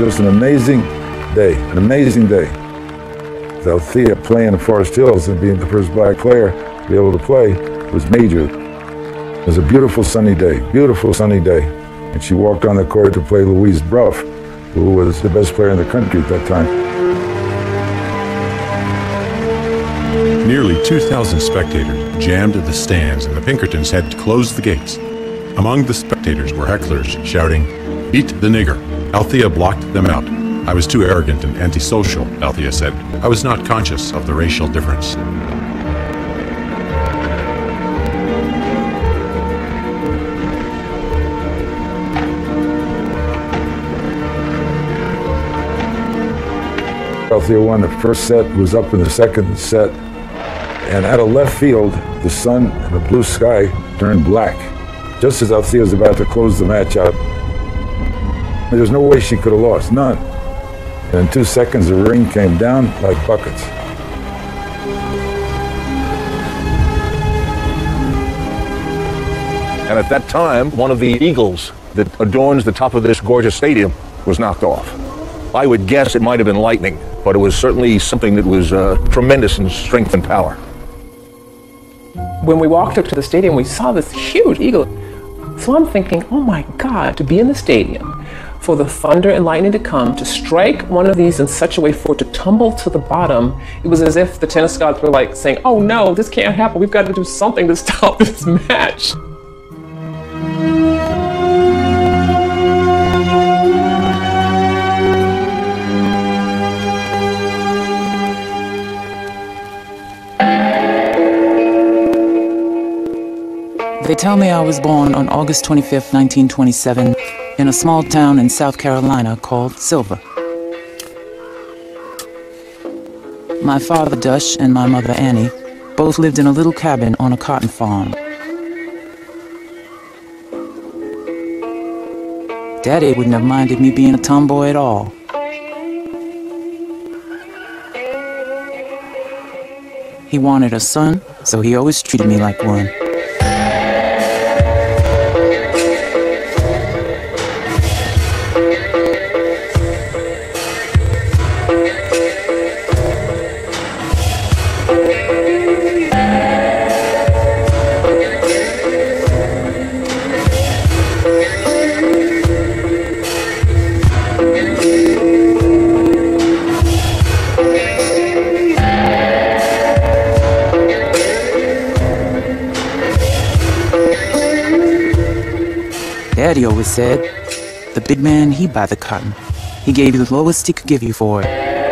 just an amazing day, an amazing day. Althea playing in Forest Hills and being the first black player to be able to play was major. It was a beautiful sunny day, And she walked on the court to play Louise Brough, who was the best player in the country at that time. Nearly 2,000 spectators jammed at the stands, and the Pinkertons had to close the gates. Among the spectators were hecklers shouting, "Beat the nigger." Althea blocked them out. "I was too arrogant and antisocial," Althea said. "I was not conscious of the racial difference." Althea won the first set, was up in the second set, and out of left field, the sun and the blue sky turned black, just as Althea was about to close the match out. There's no way she could have lost, none. And in 2 seconds, the ring came down like buckets. And at that time, one of the eagles that adorns the top of this gorgeous stadium was knocked off. I would guess it might have been lightning, but it was certainly something that was tremendous in strength and power. When we walked up to the stadium, we saw this huge eagle. So I'm thinking, oh my God, to be in the stadium, for the thunder and lightning to come, to strike one of these in such a way for it to tumble to the bottom, it was as if the tennis gods were like saying, oh no, this can't happen. We've got to do something to stop this match. They tell me I was born on August 25th, 1927, in a small town in South Carolina called Silver. My father, Dush, and my mother, Annie, both lived in a little cabin on a cotton farm. Daddy wouldn't have minded me being a tomboy at all. He wanted a son, so he always treated me like one. Daddy always said, the big man, he buy the cotton. He gave you the lowest he could give you for it.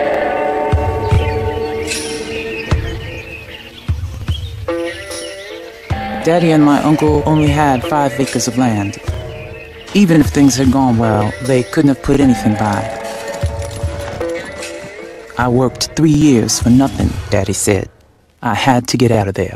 Daddy and my uncle only had 5 acres of land. Even if things had gone well, they couldn't have put anything by. I worked 3 years for nothing, Daddy said. I had to get out of there.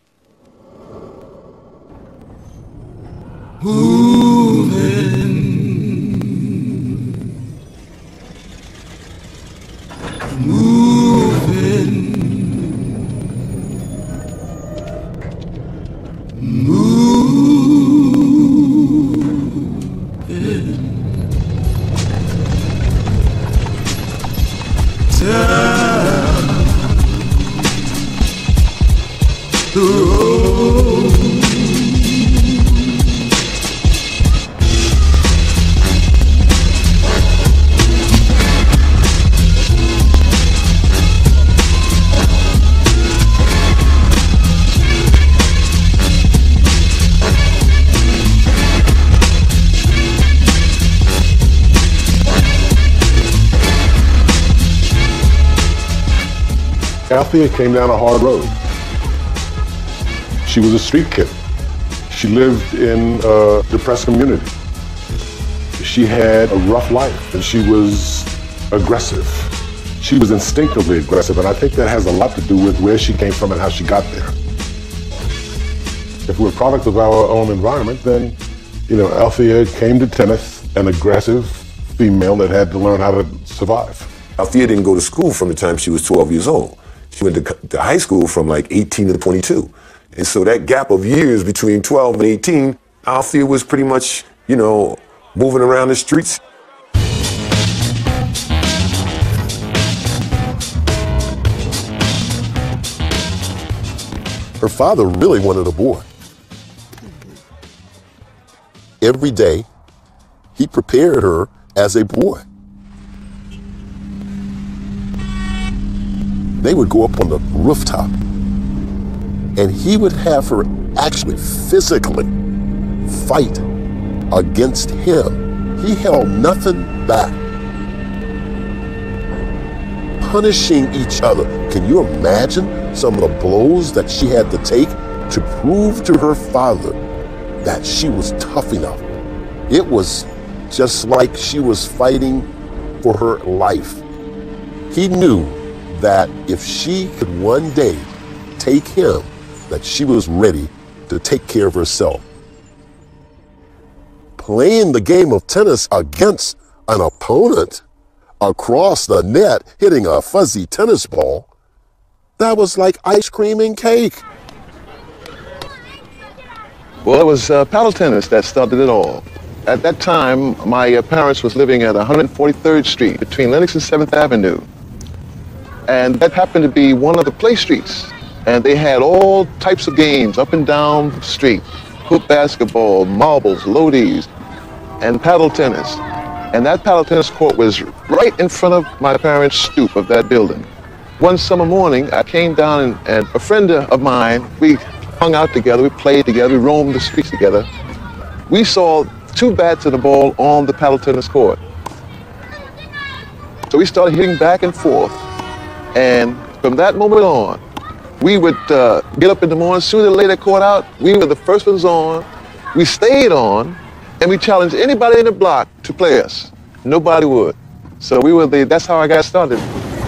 Althea came down a hard road. She was a street kid. She lived in a depressed community. She had a rough life and she was aggressive. She was instinctively aggressive, and I think that has a lot to do with where she came from and how she got there. If we're a product of our own environment, then, Althea came to tennis an aggressive female that had to learn how to survive. Althea didn't go to school from the time she was 12 years old. She went to high school from like 18 to 22. And so that gap of years between 12 and 18, Althea was pretty much, moving around the streets. Her father really wanted a boy. Every day, he prepared her as a boy. They would go up on the rooftop, and he would have her actually physically fight against him. He held nothing back. Punishing each other. Can you imagine some of the blows that she had to take to prove to her father that she was tough enough? It was just like she was fighting for her life. He knew that if she could one day take him, that she was ready to take care of herself. Playing the game of tennis against an opponent across the net, hitting a fuzzy tennis ball, that was like ice cream and cake. Well, it was paddle tennis that started it all. At that time, my parents was living at 143rd Street between Lenox and 7th Avenue. And that happened to be one of the play streets. And they had all types of games up and down the street. Hoop basketball, marbles, loadies, and paddle tennis. And that paddle tennis court was right in front of my parents' stoop of that building. One summer morning, I came down and a friend of mine, we hung out together, we played together, we roamed the streets together. We saw 2 bats and a ball on the paddle tennis court. So we started hitting back and forth. And from that moment on, we would get up in the morning, soon as they lay that court out, we were the first ones on. We stayed on, and we challenged anybody in the block to play us. Nobody would. So that's how I got started.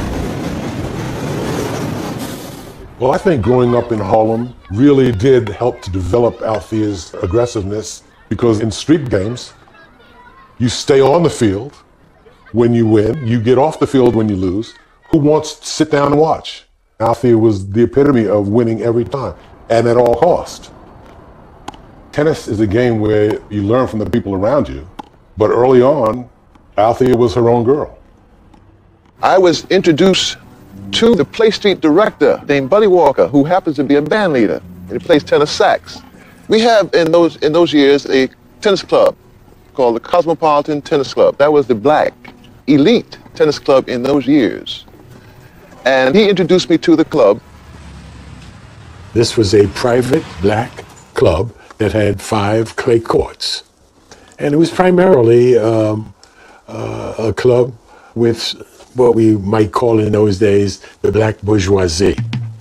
Well, I think growing up in Harlem really did help to develop Althea's aggressiveness, because in street games, you stay on the field when you win, you get off the field when you lose. Who wants to sit down and watch? Althea was the epitome of winning every time, and at all cost. Tennis is a game where you learn from the people around you, but early on, Althea was her own girl. I was introduced to the Play Street director named Buddy Walker, who happens to be a band leader, and he plays tenor sax. We have in those years a tennis club called the Cosmopolitan Tennis Club. That was the black elite tennis club in those years. And he introduced me to the club. This was a private black club that had 5 clay courts. And it was primarily a club with what we might call in those days the black bourgeoisie.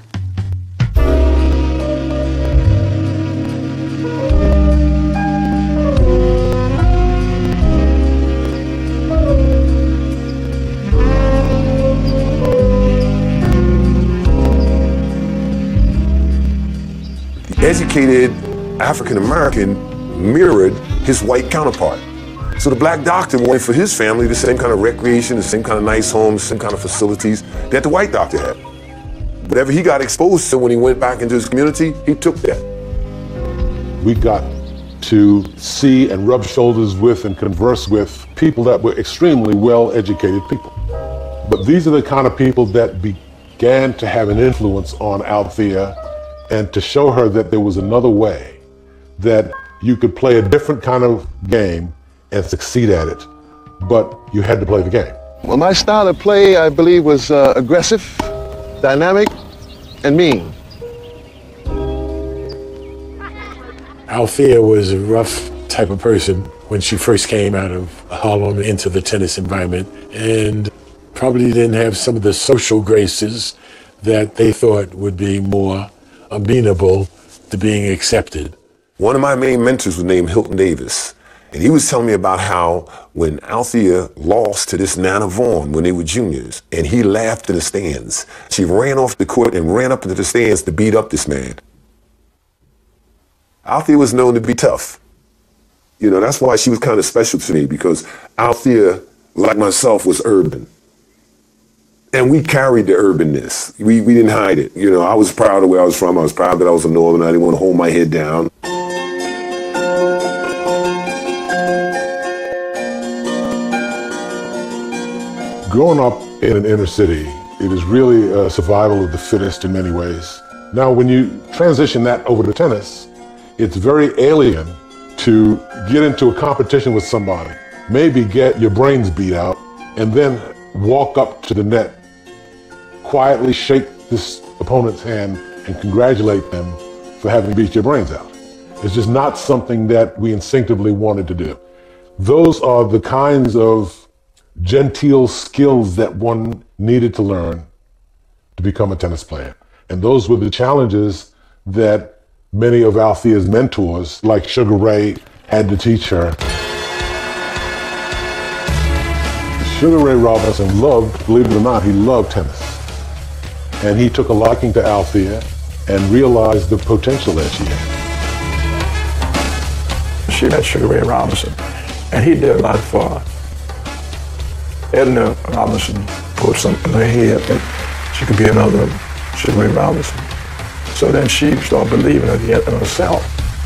Educated African American mirrored his white counterpart. So the black doctor wanted for his family the same kind of recreation, the same kind of nice homes, the same kind of facilities that the white doctor had. Whatever he got exposed to when he went back into his community, he took that. We got to see and rub shoulders with and converse with people that were extremely well-educated people. But these are the kind of people that began to have an influence on Althea and to show her that there was another way, that you could play a different kind of game and succeed at it, but you had to play the game. Well, my style of play, I believe, was aggressive, dynamic, and mean. Althea was a rough type of person when she first came out of Harlem into the tennis environment, and probably didn't have some of the social graces that they thought would be more amenable to being accepted. One of my main mentors was named Hilton Davis, and he was telling me about how when Althea lost to this Nana Vaughn when they were juniors, and he laughed in the stands, she ran off the court and ran up into the stands to beat up this man. Althea was known to be tough. You know, that's why she was kind of special to me, because Althea, like myself, was urban. And we carried the urbanness. We didn't hide it. You know, I was proud of where I was from. I was proud that I was a Northerner. I didn't want to hold my head down. Growing up in an inner city, it is really a survival of the fittest in many ways. Now, when you transition that over to tennis, it's very alien to get into a competition with somebody, maybe get your brains beat out, and then walk up to the net, quietly shake this opponent's hand and congratulate them for having beat your brains out. It's just not something that we instinctively wanted to do. Those are the kinds of genteel skills that one needed to learn to become a tennis player. And those were the challenges that many of Althea's mentors, like Sugar Ray, had to teach her. Sugar Ray Robinson loved, believe it or not, he loved tennis. And he took a liking to Althea and realized the potential that she had. She met Sugar Ray Robinson, and he did a lot for her. Edna Robinson put something in her head that she could be another Sugar Ray Robinson. So then she started believing in herself.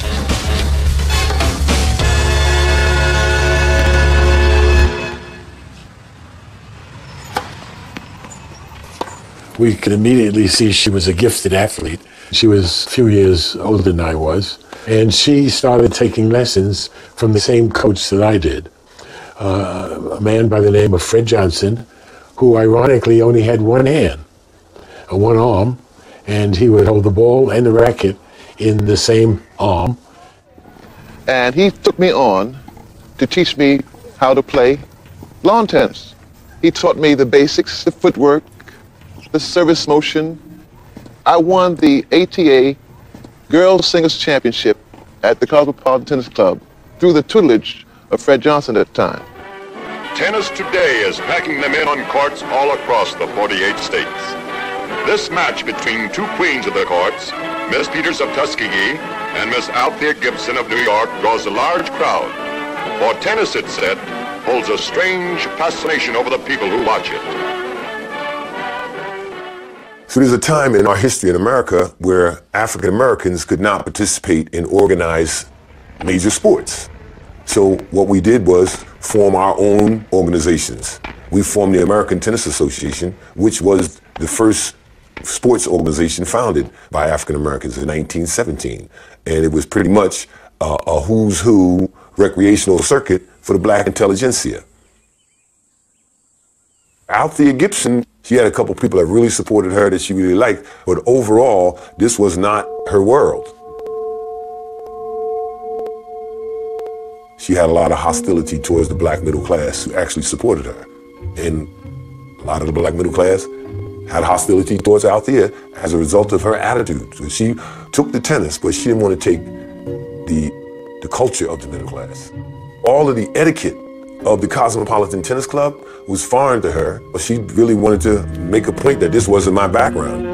We could immediately see she was a gifted athlete. She was a few years older than I was, and she started taking lessons from the same coach that I did, a man by the name of Fred Johnson, who ironically only had one hand, one arm, and he would hold the ball and the racket in the same arm. And he took me on to teach me how to play lawn tennis. He taught me the basics, the footwork, the service motion. I won the ATA Girls Singles Championship at the Cosmopolitan Tennis Club through the tutelage of Fred Johnson at the time. Tennis today is packing them in on courts all across the 48 states. This match between two queens of the courts, Miss Peters of Tuskegee and Miss Althea Gibson of New York, draws a large crowd. For tennis, it's said, holds a strange fascination over the people who watch it. So there's a time in our history in America where African Americans could not participate in organized major sports. So what we did was form our own organizations. We formed the American Tennis Association, which was the first sports organization founded by African Americans in 1917. And it was pretty much a who's who recreational circuit for the black intelligentsia. Althea Gibson, she had a couple people that really supported her that she really liked, but overall, this was not her world. She had a lot of hostility towards the black middle class who actually supported her. And a lot of the black middle class had hostility towards Althea as a result of her attitude. So she took the tennis, but she didn't want to take the culture of the middle class. All of the etiquette of the Cosmopolitan Tennis Club was foreign to her, but she really wanted to make a point that this wasn't my background.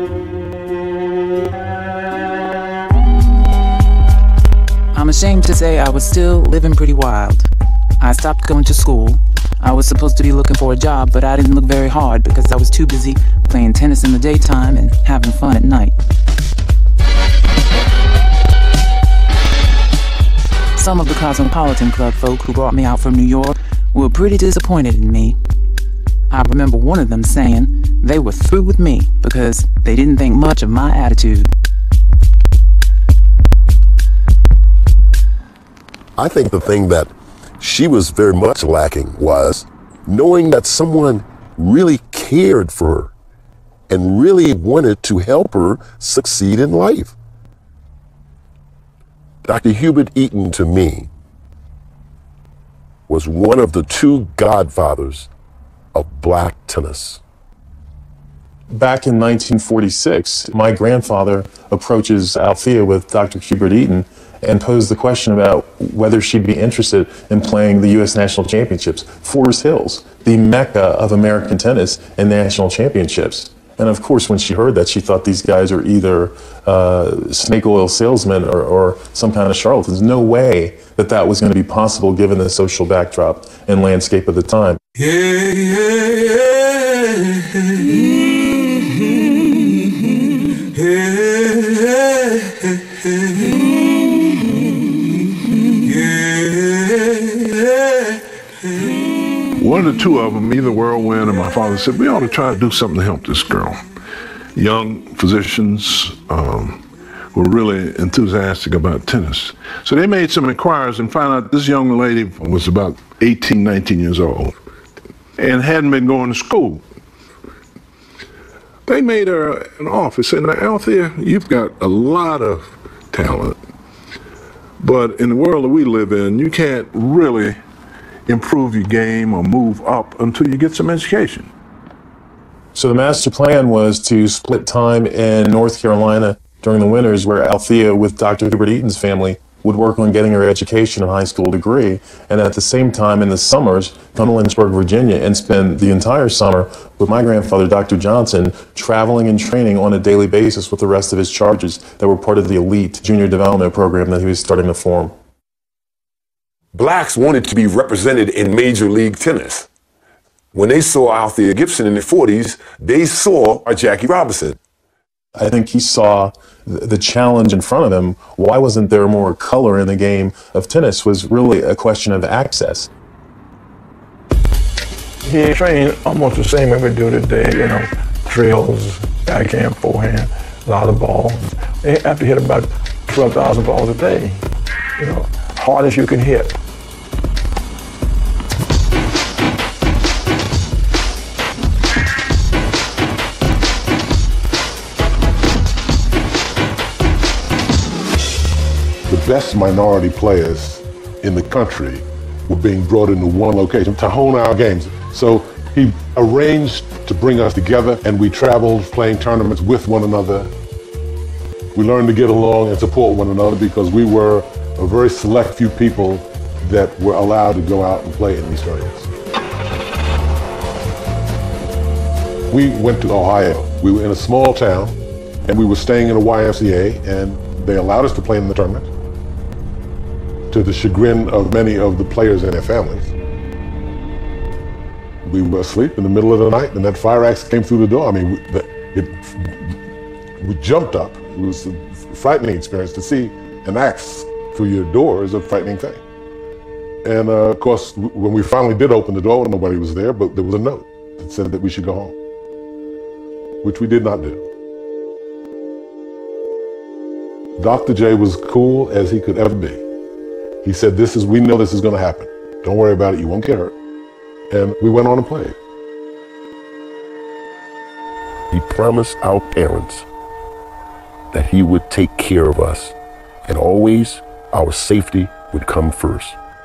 I'm ashamed to say I was still living pretty wild. I stopped going to school. I was supposed to be looking for a job, but I didn't look very hard because I was too busy playing tennis in the daytime and having fun at night. Some of the Cosmopolitan Club folk who brought me out from New York were pretty disappointed in me. I remember one of them saying they were through with me because they didn't think much of my attitude. I think the thing that she was very much lacking was knowing that someone really cared for her and really wanted to help her succeed in life. Dr. Hubert Eaton, to me, was one of the two godfathers of black tennis. Back in 1946, my grandfather approaches Althea with Dr. Hubert Eaton and posed the question about whether she'd be interested in playing the U.S. National Championships. Forest Hills, the mecca of American tennis and national championships. And of course, when she heard that, she thought these guys are either snake oil salesmen or some kind of charlatans. No way that that was going to be possible given the social backdrop and landscape of the time. One of the two of them, either Whirlwind or my father, said, we ought to try to do something to help this girl. young physicians were really enthusiastic about tennis. So they made some inquiries and found out this young lady was about 18, 19 years old and hadn't been going to school. They made her an offer, said, now, Althea, you've got a lot of talent, but in the world that we live in, you can't really improve your game or move up until you get some education. So the master plan was to split time in North Carolina during the winters, where Althea, with Dr. Hubert Eaton's family, would work on getting her education and high school degree, and at the same time in the summers come to Lynchburg, Virginia, and spend the entire summer with my grandfather, Dr. Johnson, traveling and training on a daily basis with the rest of his charges that were part of the elite junior development program that he was starting to form. Blacks wanted to be represented in Major League Tennis. When they saw Althea Gibson in the 40s, they saw our Jackie Robinson. I think he saw the challenge in front of him. Why wasn't there more color in the game of tennis was really a question of access. He trained almost the same way we do today, you know, drills, backhand, forehand, a lot of balls. They have to hit about 12,000 balls a day, you know, hard as you can hit. The best minority players in the country were being brought into one location to hone our games. So he arranged to bring us together, and we traveled playing tournaments with one another. We learned to get along and support one another because we were a very select few people that were allowed to go out and play in these tournaments. We went to Ohio. We were in a small town, and we were staying in a YMCA, and they allowed us to play in the tournament, to the chagrin of many of the players and their families. We were asleep in the middle of the night, and that fire axe came through the door. I mean, we jumped up. It was a frightening experience. To see an axe through your door is a frightening thing. And of course, when we finally did open the door, nobody was there, but there was a note that said that we should go home, which we did not do. Dr. J was cool as he could ever be. He said, we know this is going to happen. Don't worry about it, you won't get hurt. And we went on and played. He promised our parents that he would take care of us, and always our safety would come first.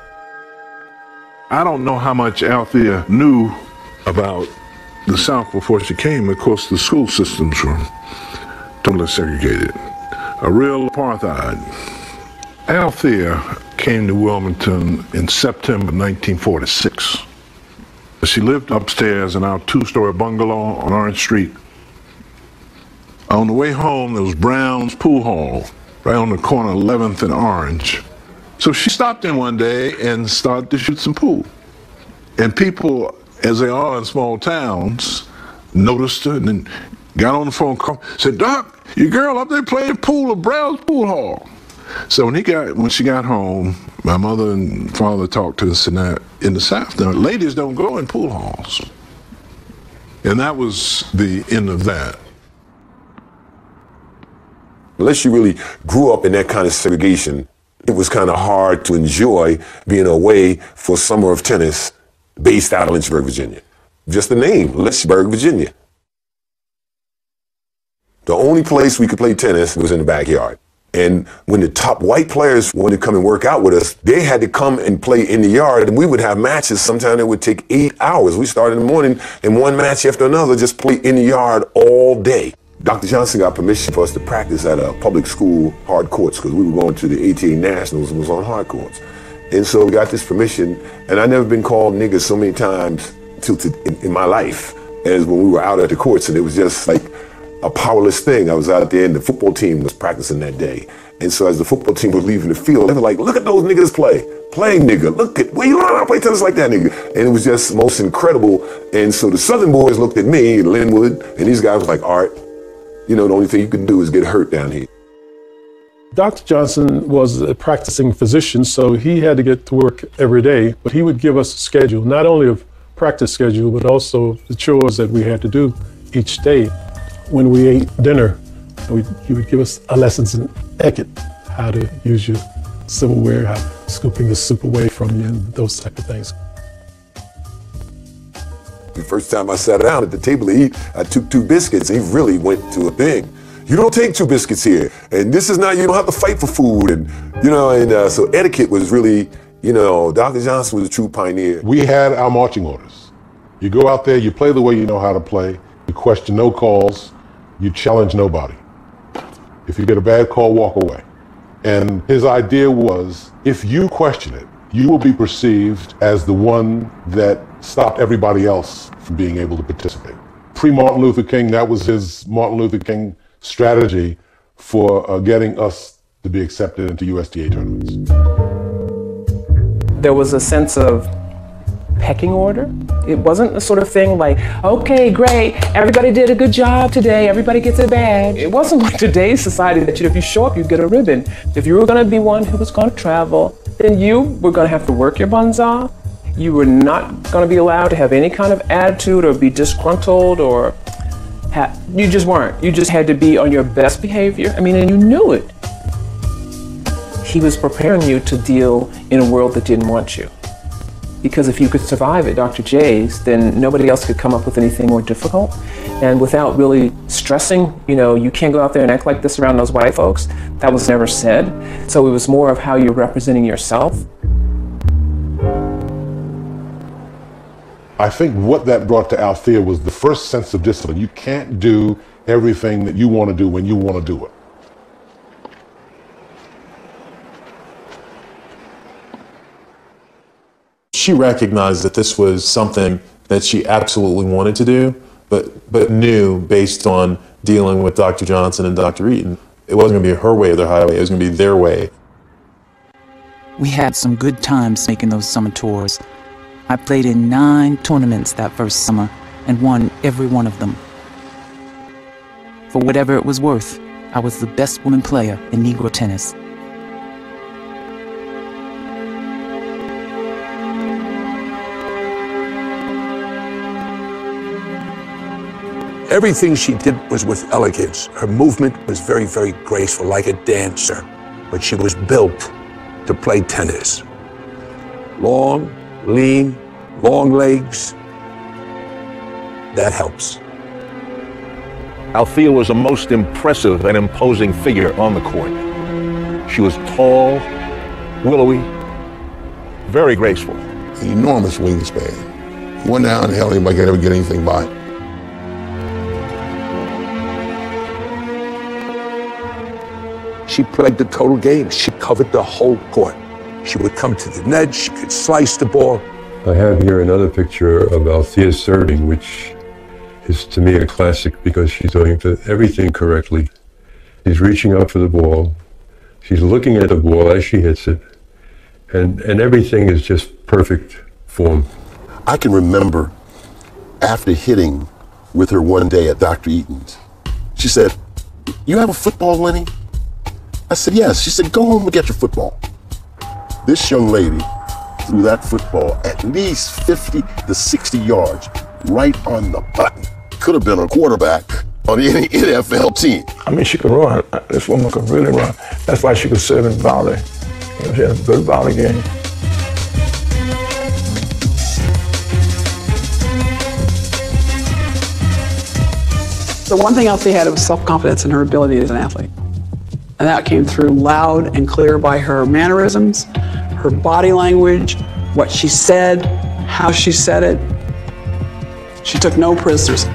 I don't know how much Althea knew about the South before she came. Of course, the school systems were totally segregated. A real apartheid. Althea came to Wilmington in September 1946. She lived upstairs in our two-story bungalow on Orange Street. On the way home, there was Brown's Pool Hall, right on the corner of 11th and Orange. So she stopped in one day and started to shoot some pool. And people, as they are in small towns, noticed her and then got on the phone call, said, "Doc, your girl up there playing pool at Brown's Pool Hall." So when she got home, my mother and father talked to us, and in the South, now, ladies don't go in pool halls. And that was the end of that. Unless you really grew up in that kind of segregation, it was kind of hard to enjoy being away for summer of tennis based out of Lynchburg, Virginia. Just the name, Lynchburg, Virginia. The only place we could play tennis was in the backyard. And when the top white players wanted to come and work out with us, they had to come and play in the yard, and we would have matches. Sometimes it would take 8 hours. We started in the morning, and one match after another, just play in the yard all day. Dr. Johnson got permission for us to practice at a public school hard courts, because we were going to the ATA Nationals and was on hard courts. And so we got this permission, and I've never been called nigger so many times in my life as when we were out at the courts, and it was just like a powerless thing. I was out there and the football team was practicing that day. And so as the football team was leaving the field, they were like, "Look at those niggas playing nigga. Look at, where you learn how to play tennis like that, nigga?" And it was just most incredible. And so the Southern boys looked at me, Linwood, and these guys were like, "Art, you know, the only thing you can do is get hurt down here." Dr. Johnson was a practicing physician, so he had to get to work every day, but he would give us a schedule, not only of practice schedule, but also the chores that we had to do each day. when we ate dinner, you would give us lessons in etiquette, how to use your silverware, how scooping the soup away from you, and those type of things. The first time I sat down at the table to eat, I took 2 biscuits. He really went to a thing. You don't take 2 biscuits here. And this is not, you don't have to fight for food. And, so etiquette was really, Dr. Johnson was a true pioneer. We had our marching orders. You go out there, you play the way you know how to play, you question no calls, you challenge nobody. If you get a bad call, walk away. And his idea was, if you question it, you will be perceived as the one that stopped everybody else from being able to participate. Pre-Martin Luther King, that was his Martin Luther King strategy for getting us to be accepted into USTA tournaments. There was a sense of pecking order. It wasn't the sort of thing like, okay, great, everybody did a good job today, everybody gets a badge. It wasn't like today's society that if you show up, you get a ribbon. If you were going to be one who was going to travel, then you were going to have to work your buns off. You were not going to be allowed to have any kind of attitude or be disgruntled or you just weren't. You just had to be on your best behavior. And you knew it. He was preparing you to deal in a world that didn't want you. Because if you could survive at Dr. J's, then nobody else could come up with anything more difficult. And without really stressing, you can't go out there and act like this around those white folks. That was never said. So it was more of how you're representing yourself. I think what that brought to Althea was the first sense of discipline. You can't do everything that you want to do when you want to do it. She recognized that this was something that she absolutely wanted to do, but knew based on dealing with Dr. Johnson and Dr. Eaton, it wasn't going to be her way or their highway, it was going to be their way. We had some good times making those summer tours. I played in 9 tournaments that first summer and won every one of them. For whatever it was worth, I was the best woman player in Negro tennis. Everything she did was with elegance. Her movement was very, very graceful, like a dancer. But she was built to play tennis. Long, lean, long legs. That helps. Althea was a most impressive and imposing figure on the court. She was tall, willowy, very graceful. Enormous wingspan. He went down and hell, anybody could ever get anything by. She played the total game. She covered the whole court. She would come to the net, she could slice the ball. I have here another picture of Althea serving, which is to me a classic because she's doing everything correctly. She's reaching up for the ball. She's looking at the ball as she hits it. And everything is just perfect form. I can remember after hitting with her one day at Dr. Eaton's, she said, "You have a football, Lenny?" I said, "Yes." She said, "Go home and get your football." This young lady threw that football at least 50 to 60 yards right on the button. Could have been a quarterback on any NFL team. She could run. This woman could really run. That's why she could serve in volley. She had a good volley game. The one thing Althea had was self-confidence in her ability as an athlete. And that came through loud and clear by her mannerisms, her body language, what she said, how she said it. She took no prisoners.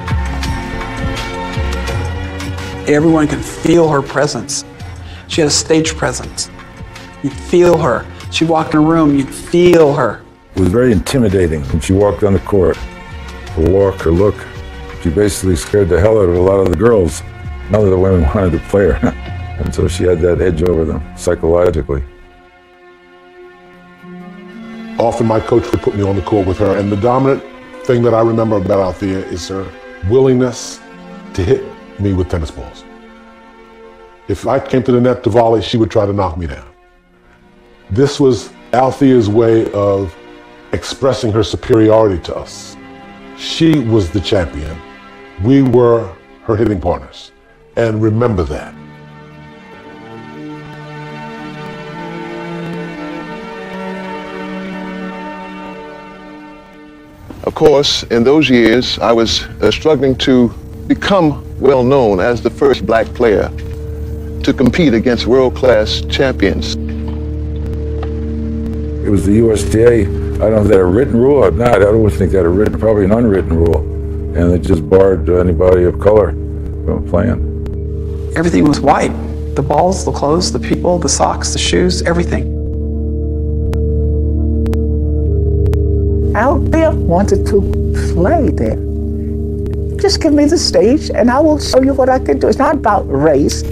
Everyone could feel her presence. She had a stage presence. You'd feel her. She walked in a room, you'd feel her. It was very intimidating when she walked on the court. Her walk, her look, she basically scared the hell out of a lot of the girls. None of the women wanted to play her. And so she had that edge over them, psychologically. Often my coach would put me on the court with her, and the dominant thing that I remember about Althea is her willingness to hit me with tennis balls. If I came to the net to volley, she would try to knock me down. This was Althea's way of expressing her superiority to us. She was the champion. We were her hitting partners. And remember that. Of course, in those years, I was struggling to become well known as the first black player to compete against world-class champions. It was the USTA. I don't know if they had a written rule or not. I always think they had a written, probably an unwritten rule. And it just barred anybody of color from playing. Everything was white. The balls, the clothes, the people, the socks, the shoes, everything. Althea wanted to play there. Just give me the stage and I will show you what I can do. It's not about race.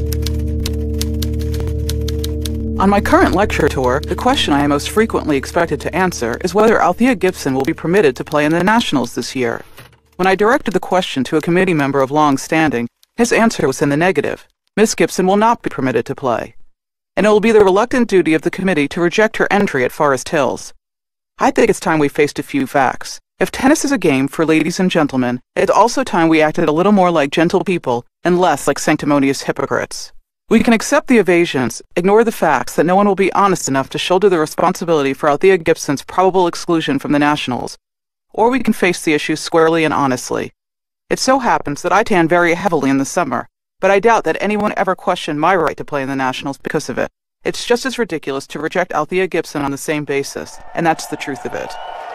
On my current lecture tour, the question I am most frequently expected to answer is whether Althea Gibson will be permitted to play in the Nationals this year. When I directed the question to a committee member of long standing, his answer was in the negative. Miss Gibson will not be permitted to play. And it will be the reluctant duty of the committee to reject her entry at Forest Hills. I think it's time we faced a few facts. If tennis is a game for ladies and gentlemen, it's also time we acted a little more like gentle people and less like sanctimonious hypocrites. We can accept the evasions, ignore the facts that no one will be honest enough to shoulder the responsibility for Althea Gibson's probable exclusion from the Nationals. Or we can face the issue squarely and honestly. It so happens that I tan very heavily in the summer, but I doubt that anyone ever questioned my right to play in the Nationals because of it. It's just as ridiculous to reject Althea Gibson on the same basis, and that's the truth of it.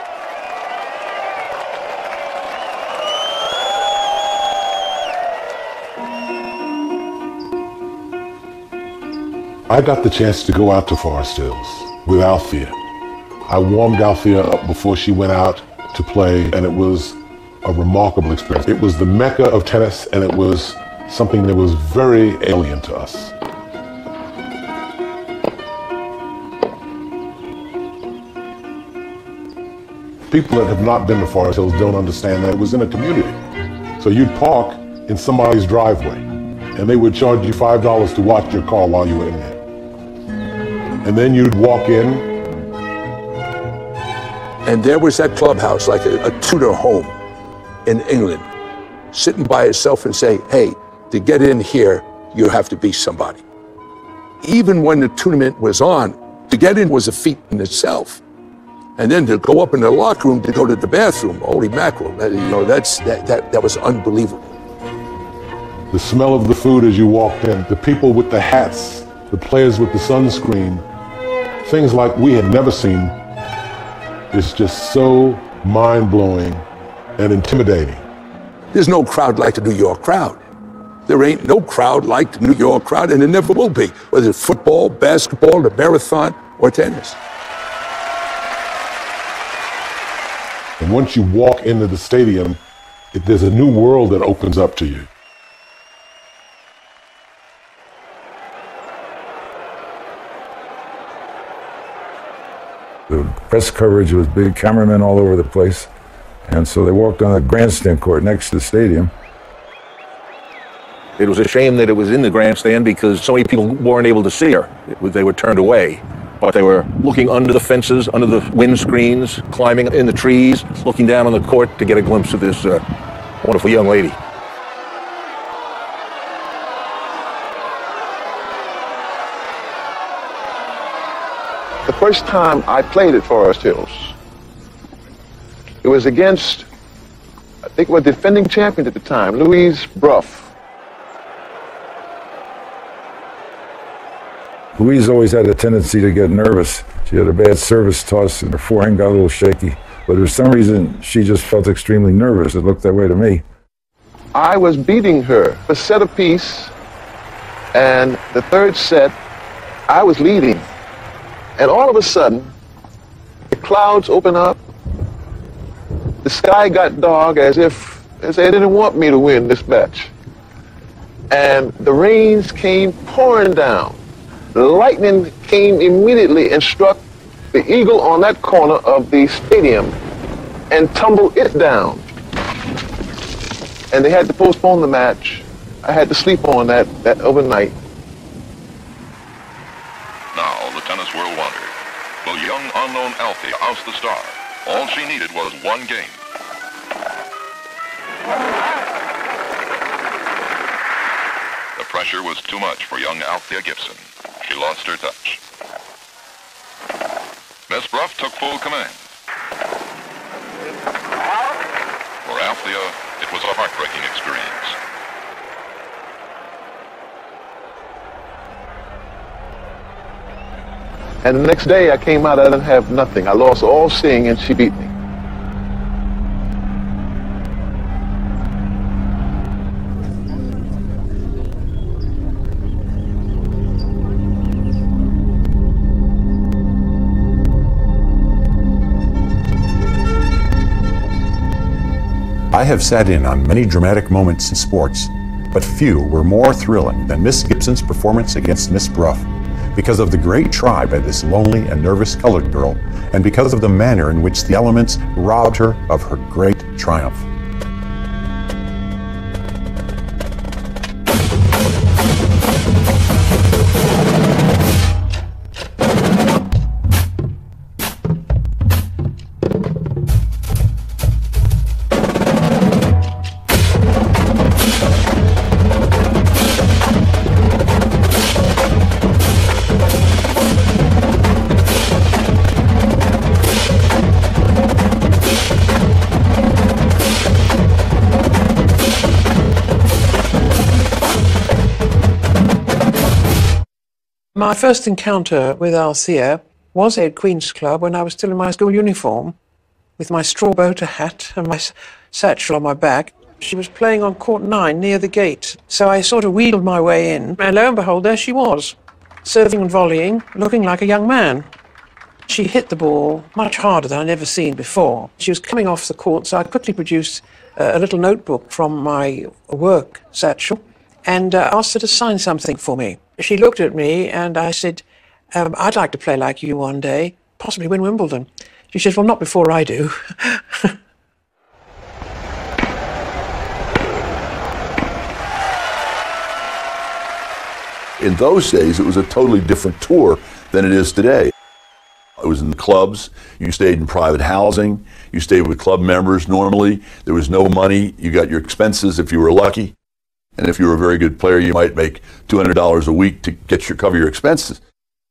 I got the chance to go out to Forest Hills with Althea. I warmed Althea up before she went out to play, and it was a remarkable experience. It was the mecca of tennis, and it was something that was very alien to us. People that have not been to Forest Hills don't understand that it was in a community. So you'd park in somebody's driveway, and they would charge you $5 to watch your car while you were in there. And then you'd walk in. And there was that clubhouse, like a Tudor home in England, sitting by itself and say, hey, to get in here, you have to be somebody. Even when the tournament was on, to get in was a feat in itself. And then to go up in the locker room to go to the bathroom, holy mackerel, that was unbelievable. The smell of the food as you walked in, the people with the hats, the players with the sunscreen, things like we had never seen. It's just so mind-blowing and intimidating. There's no crowd like the New York crowd. There ain't no crowd like the New York crowd, and there never will be, whether it's football, basketball, the marathon, or tennis. And once you walk into the stadium, there's a new world that opens up to you. The press coverage was big, cameramen all over the place. And so they walked on the grandstand court next to the stadium. It was a shame that it was in the grandstand because so many people weren't able to see her. They were turned away. But they were looking under the fences, under the windscreens, climbing in the trees, looking down on the court to get a glimpse of this wonderful young lady. The first time I played at Forest Hills, it was against, I think, a defending champion at the time, Louise Brough. Louise always had a tendency to get nervous. She had a bad service toss and her forehand got a little shaky. But for some reason, she just felt extremely nervous. It looked that way to me. I was beating her a set apiece, and the third set, I was leading. And all of a sudden, the clouds opened up. The sky got dark as if they didn't want me to win this match. And the rains came pouring down. The lightning came immediately and struck the eagle on that corner of the stadium and tumbled it down. And they had to postpone the match. I had to sleep on that overnight. Now the tennis world wondered, will young unknown Althea oust the star? All she needed was one game. pressure was too much for young Althea Gibson. She lost her touch. Miss Bruff took full command. For Althea, it was a heartbreaking experience. And the next day I came out, I didn't have nothing. I lost all seeing and she beat me. I have sat in on many dramatic moments in sports, but few were more thrilling than Miss Gibson's performance against Miss Bruff, because of the great try by this lonely and nervous colored girl, and because of the manner in which the elements robbed her of her great triumph. My first encounter with Althea was at Queen's Club when I was still in my school uniform, with my straw boater hat and my satchel on my back. She was playing on court 9 near the gate, so I sort of wheeled my way in, and lo and behold, there she was, serving and volleying, looking like a young man. She hit the ball much harder than I'd ever seen before. She was coming off the court, so I quickly produced a little notebook from my work satchel and asked her to sign something for me. She looked at me and I said, I'd like to play like you one day, possibly win Wimbledon. She said, well, not before I do. In those days, it was a totally different tour than it is today. It was in the clubs, you stayed in private housing, you stayed with club members normally, there was no money, you got your expenses if you were lucky. And if you were a very good player, you might make $200 a week to cover your expenses.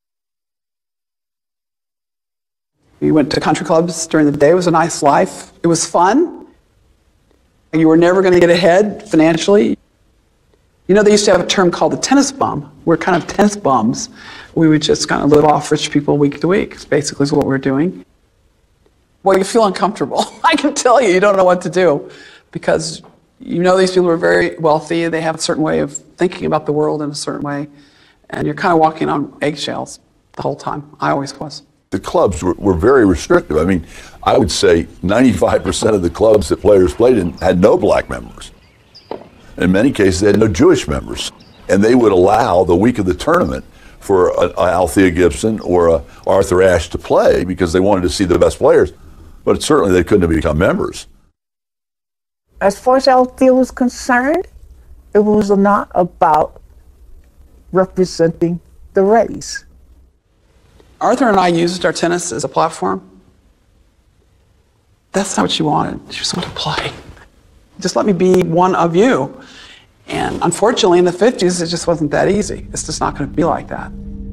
We went to country clubs during the day. It was a nice life. It was fun. You were never going to get ahead financially. You know, they used to have a term called the tennis bum. We're kind of tennis bums. We would just kind of live off rich people week to week. It's basically what we're doing. Well, you feel uncomfortable. I can tell you, you don't know what to do because you know these people are very wealthy. They have a certain way of thinking about the world in a certain way. And you're kind of walking on eggshells the whole time. I always was. The clubs were very restrictive. I mean, I would say 95% of the clubs that players played in had no black members. In many cases, they had no Jewish members. And they would allow the week of the tournament for a Althea Gibson or a Arthur Ashe to play because they wanted to see the best players. But certainly they couldn't have become members. As far as Althea was concerned, it was not about representing the race. Arthur and I used our tennis as a platform. That's not what she wanted. She just wanted to play. Just let me be one of you. And unfortunately, in the 50s, it just wasn't that easy. It's just not going to be like that.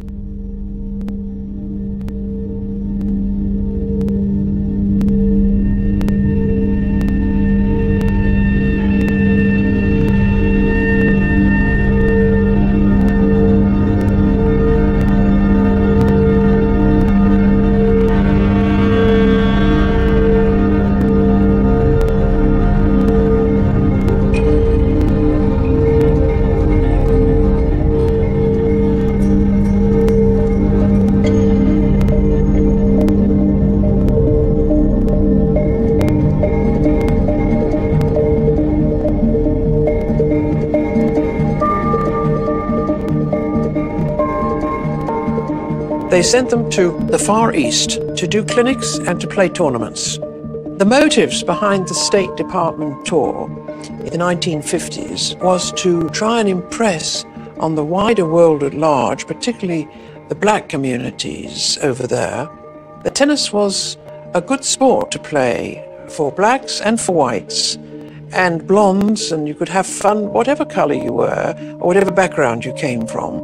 They sent them to the Far East to do clinics and to play tournaments. The motives behind the State Department tour in the 1950s was to try and impress on the wider world at large, particularly the black communities over there, that tennis was a good sport to play for blacks and for whites, and blondes, and you could have fun, whatever color you were, or whatever background you came from.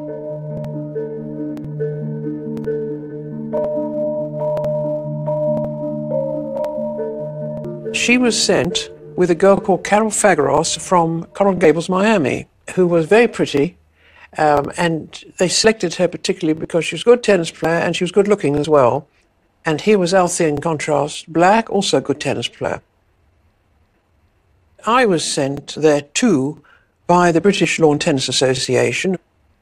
She was sent with a girl called Carol Fagaros from Coral Gables, Miami, who was very pretty, and they selected her particularly because she was a good tennis player and she was good looking as well. And here was Althea in contrast, black, also a good tennis player. I was sent there too by the British Lawn Tennis Association.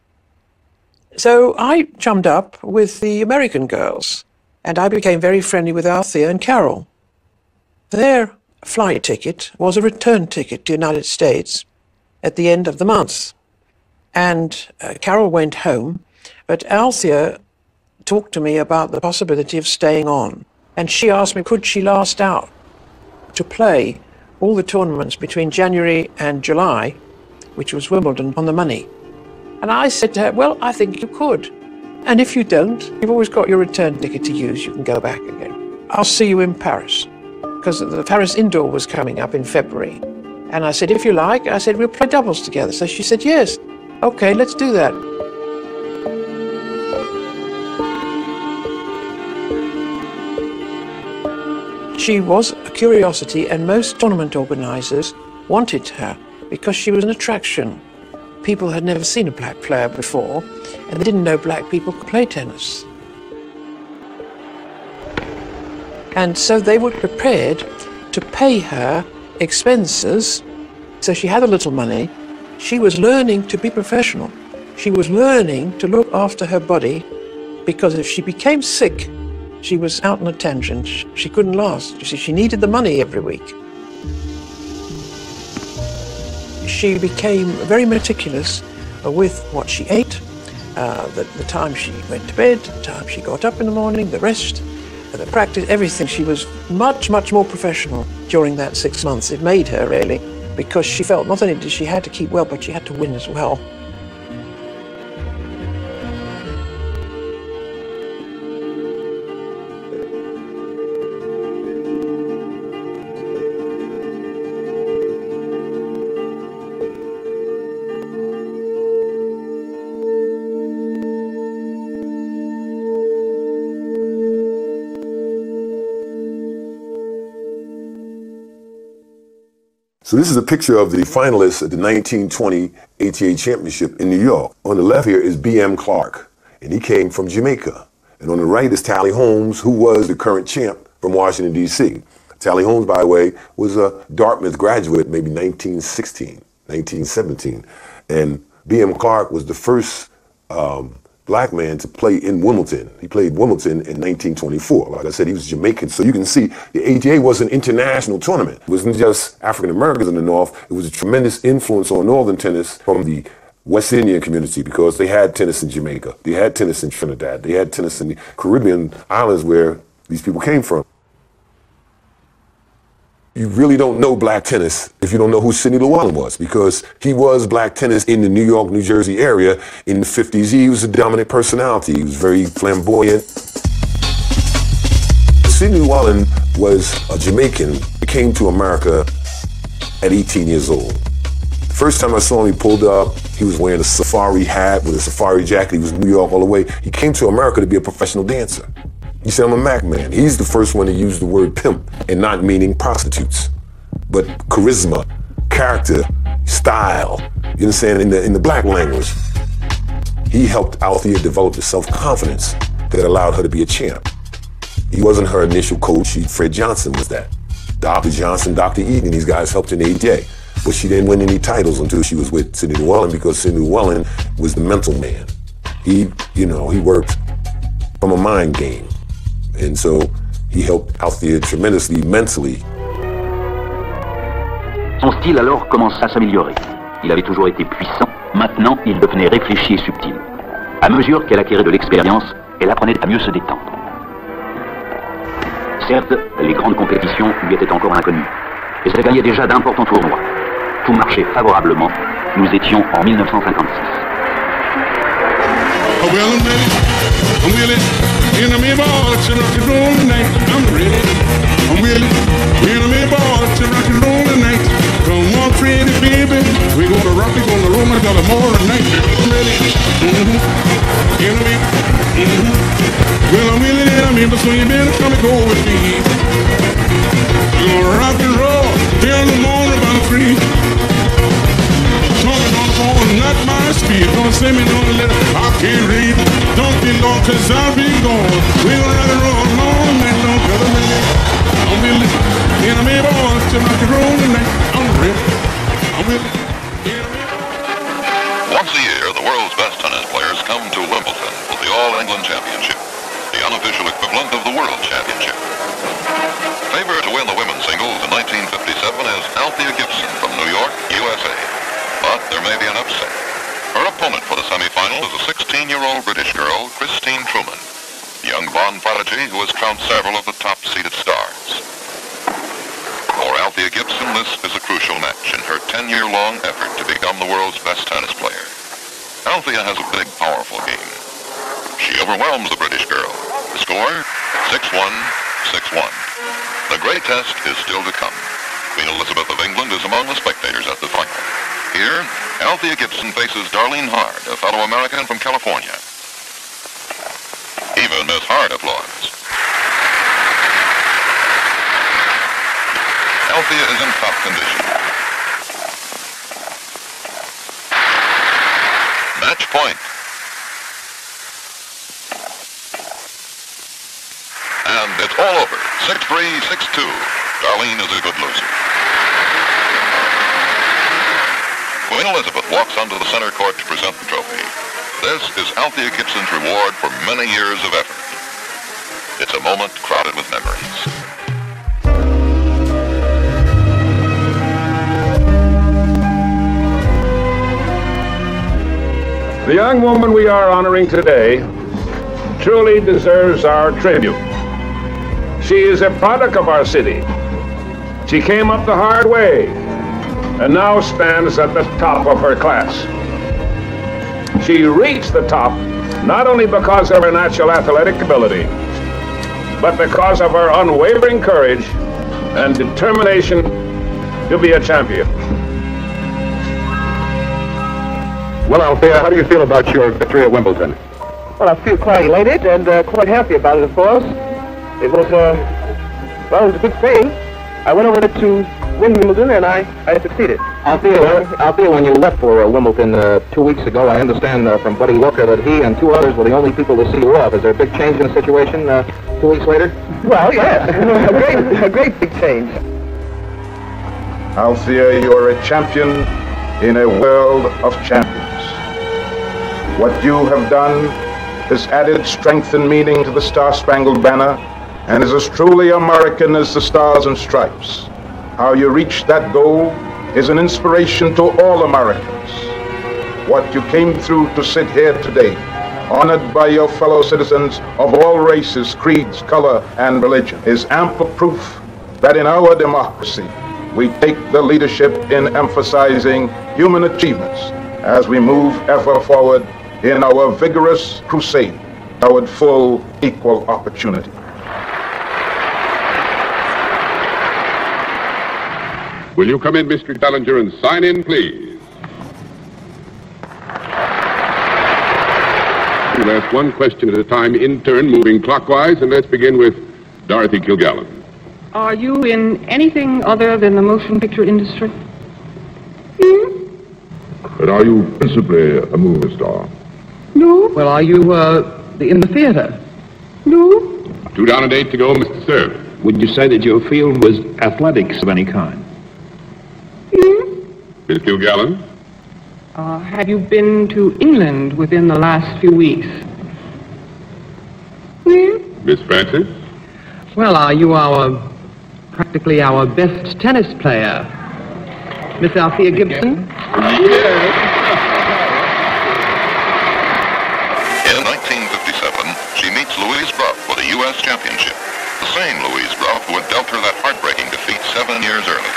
So I chummed up with the American girls, and I became very friendly with Althea and Carol. Their flight ticket was a return ticket to the United States at the end of the month. And Carol went home, but Althea talked to me about the possibility of staying on. And she asked me, could she last out to play all the tournaments between January and July, which was Wimbledon, on the money. And I said to her, well, I think you could. And if you don't, you've always got your return ticket to use. You can go back again. I'll see you in Paris. Because the Paris Indoor was coming up in February. And I said, if you like, I said, we'll play doubles together. So she said, yes. Okay, let's do that. She was a curiosity, and most tournament organizers wanted her because she was an attraction. People had never seen a black player before, and they didn't know black people could play tennis. And so they were prepared to pay her expenses. So she had a little money. She was learning to be professional. She was learning to look after her body, because if she became sick, she was out on a tangent. She couldn't last. You see, she needed the money every week. She became very meticulous with what she ate, the time she went to bed, the time she got up in the morning, the rest, the practice, everything. She was much, much more professional during that 6 months. It made her, really, because she felt not only did she have to keep well, but she had to win as well. So this is a picture of the finalists at the 1920 ATA Championship in New York. On the left here is B.M. Clark, and he came from Jamaica. And on the right is Tally Holmes, who was the current champ from Washington, D.C. Tally Holmes, by the way, was a Dartmouth graduate, maybe 1916, 1917. And B.M. Clark was the first black man to play in Wimbledon. He played Wimbledon in 1924. Like I said, he was Jamaican. So you can see the ATA was an international tournament. It wasn't just African Americans in the North. It was a tremendous influence on Northern tennis from the West Indian community, because they had tennis in Jamaica. They had tennis in Trinidad. They had tennis in the Caribbean islands where these people came from. You really don't know black tennis if you don't know who Sidney Llewellyn was, because he was black tennis in the New York, New Jersey area in the 50s. He was a dominant personality. He was very flamboyant. Sidney Llewellyn was a Jamaican. He came to America at 18 years old. The first time I saw him, he pulled up. He was wearing a safari hat with a safari jacket. He was in New York all the way. He came to America to be a professional dancer. He said, I'm a Mac man. He's the first one to use the word pimp, and not meaning prostitutes, but charisma, character, style, you understand, in the black language. He helped Althea develop the self-confidence that allowed her to be a champ. He wasn't her initial coach. Fred Johnson was that. Dr. Johnson, Dr. Eaton, these guys helped in ATA. But she didn't win any titles until she was with Sidney Llewellyn, because Sidney Llewellyn was the mental man. He worked from a mind game. And so he helped Althea tremendously mentally. Son style alors commença à s'améliorer. Il avait toujours été puissant. Maintenant, il devenait réfléchi et subtil. À mesure qu'elle acquérait de l'expérience, elle apprenait à mieux se détendre. Certes, les grandes compétitions lui étaient encore inconnues. Et elle gagnait déjà d'importants tournois. Tout marchait favorablement. Nous étions en 1956. I'm willing, in a me ball to rock and roll tonight. I'm ready. I'm willing, in a me ball to rock and roll tonight. Come pretty baby. We gonna rock it, gonna roll my dollar more tonight. Ready? You know me? Well, I'm really, but so you better come and go with me. We're gonna rock and roll till the morning about 3. Talking on the phone, not my speed. Don't send me no letter, I can't read. Don't be long, cause I'll be gone. We're gonna rock and roll long and long, cause I'm ready. I'm really, you know me, boy, to rock and roll tonight. I'm ready. I'm really. Once a year, the world's best tennis players come to Wimbledon for the All-England Championship, the unofficial equivalent of the World Championship. Favored to win the women's singles in 1957 is Althea Gibson from New York, USA. But there may be an upset. Her opponent for the semifinal is a 16-year-old British girl, Christine Truman, young blonde prodigy who has crowned several of the top-seeded stars. For Althea Gibson, this is a crucial match in her 10-year-long effort to become the world's best tennis player. Althea has a big, powerful game. She overwhelms the British girl. The score, 6-1, 6-1. The great test is still to come. Queen Elizabeth of England is among the spectators at the final. Here, Althea Gibson faces Darlene Hard, a fellow American from California. Even Miss Hard applauds. Althea is in top condition. Match point. And it's all over. 6-3, 6-2. Darlene is a good loser. Queen Elizabeth walks onto the center court to present the trophy. This is Althea Gibson's reward for many years of effort. It's a moment crowded with memories. The young woman we are honoring today truly deserves our tribute. She is a product of our city. She came up the hard way and now stands at the top of her class. She reached the top not only because of her natural athletic ability, but because of her unwavering courage and determination to be a champion. Well, Althea, how do you feel about your victory at Wimbledon? Well, I feel quite elated and quite happy about it, of course. It was, well, it was a good thing. I went over to win Wimbledon and I succeeded. Althea, when you left for Wimbledon 2 weeks ago, I understand from Buddy Walker that he and 2 others were the only people to see you off. Is there a big change in the situation 2 weeks later? Well, yes. a great big change. Althea, you're a champion in a world of champions. What you have done has added strength and meaning to the Star-Spangled Banner and is as truly American as the Stars and Stripes. How you reached that goal is an inspiration to all Americans. What you came through to sit here today, honored by your fellow citizens of all races, creeds, color, and religion, is ample proof that in our democracy, we take the leadership in emphasizing human achievements as we move ever forward in our vigorous crusade toward full equal opportunity. Will you come in, Mr. Ballinger, and sign in, please? We'll ask one question at a time, in turn, moving clockwise, and let's begin with Dorothy Kilgallen. Are you in anything other than the motion picture industry? But are you principally a movie star? No. Well, are you in the theater? No. 2 down and 8 to go, Mr. Cerf. Would you say that your field was athletics of any kind? Miss Kilgallen? Have you been to England within the last few weeks? Miss Francis? Well, are you practically our best tennis player? Miss Althea Gibson? In 1957, she meets Louise Brough for the U.S. Championship. The same Louise Brough who had dealt her that heartbreaking defeat 7 years earlier.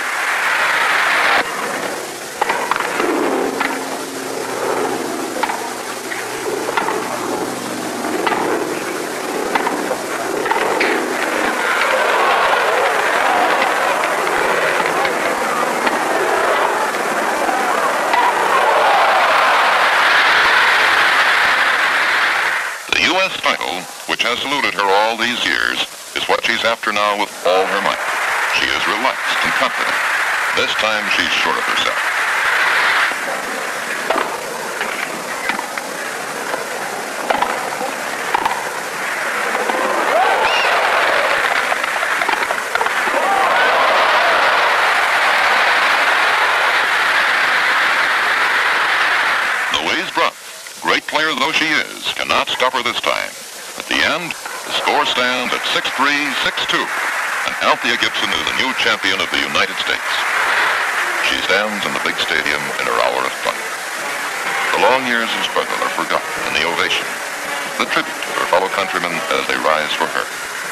U.S. title, which has eluded her all these years, is what she's after now with all her might. She is relaxed and confident. This time she's sure of herself. Louise Bruff, great player though she is, cannot stop her this time. At the end, the score stands at 6-3, 6-2, and Althea Gibson is the new champion of the United States. She stands in the big stadium in her hour of triumph. The long years of struggle are forgotten in the ovation, the tribute to her fellow countrymen as they rise for her.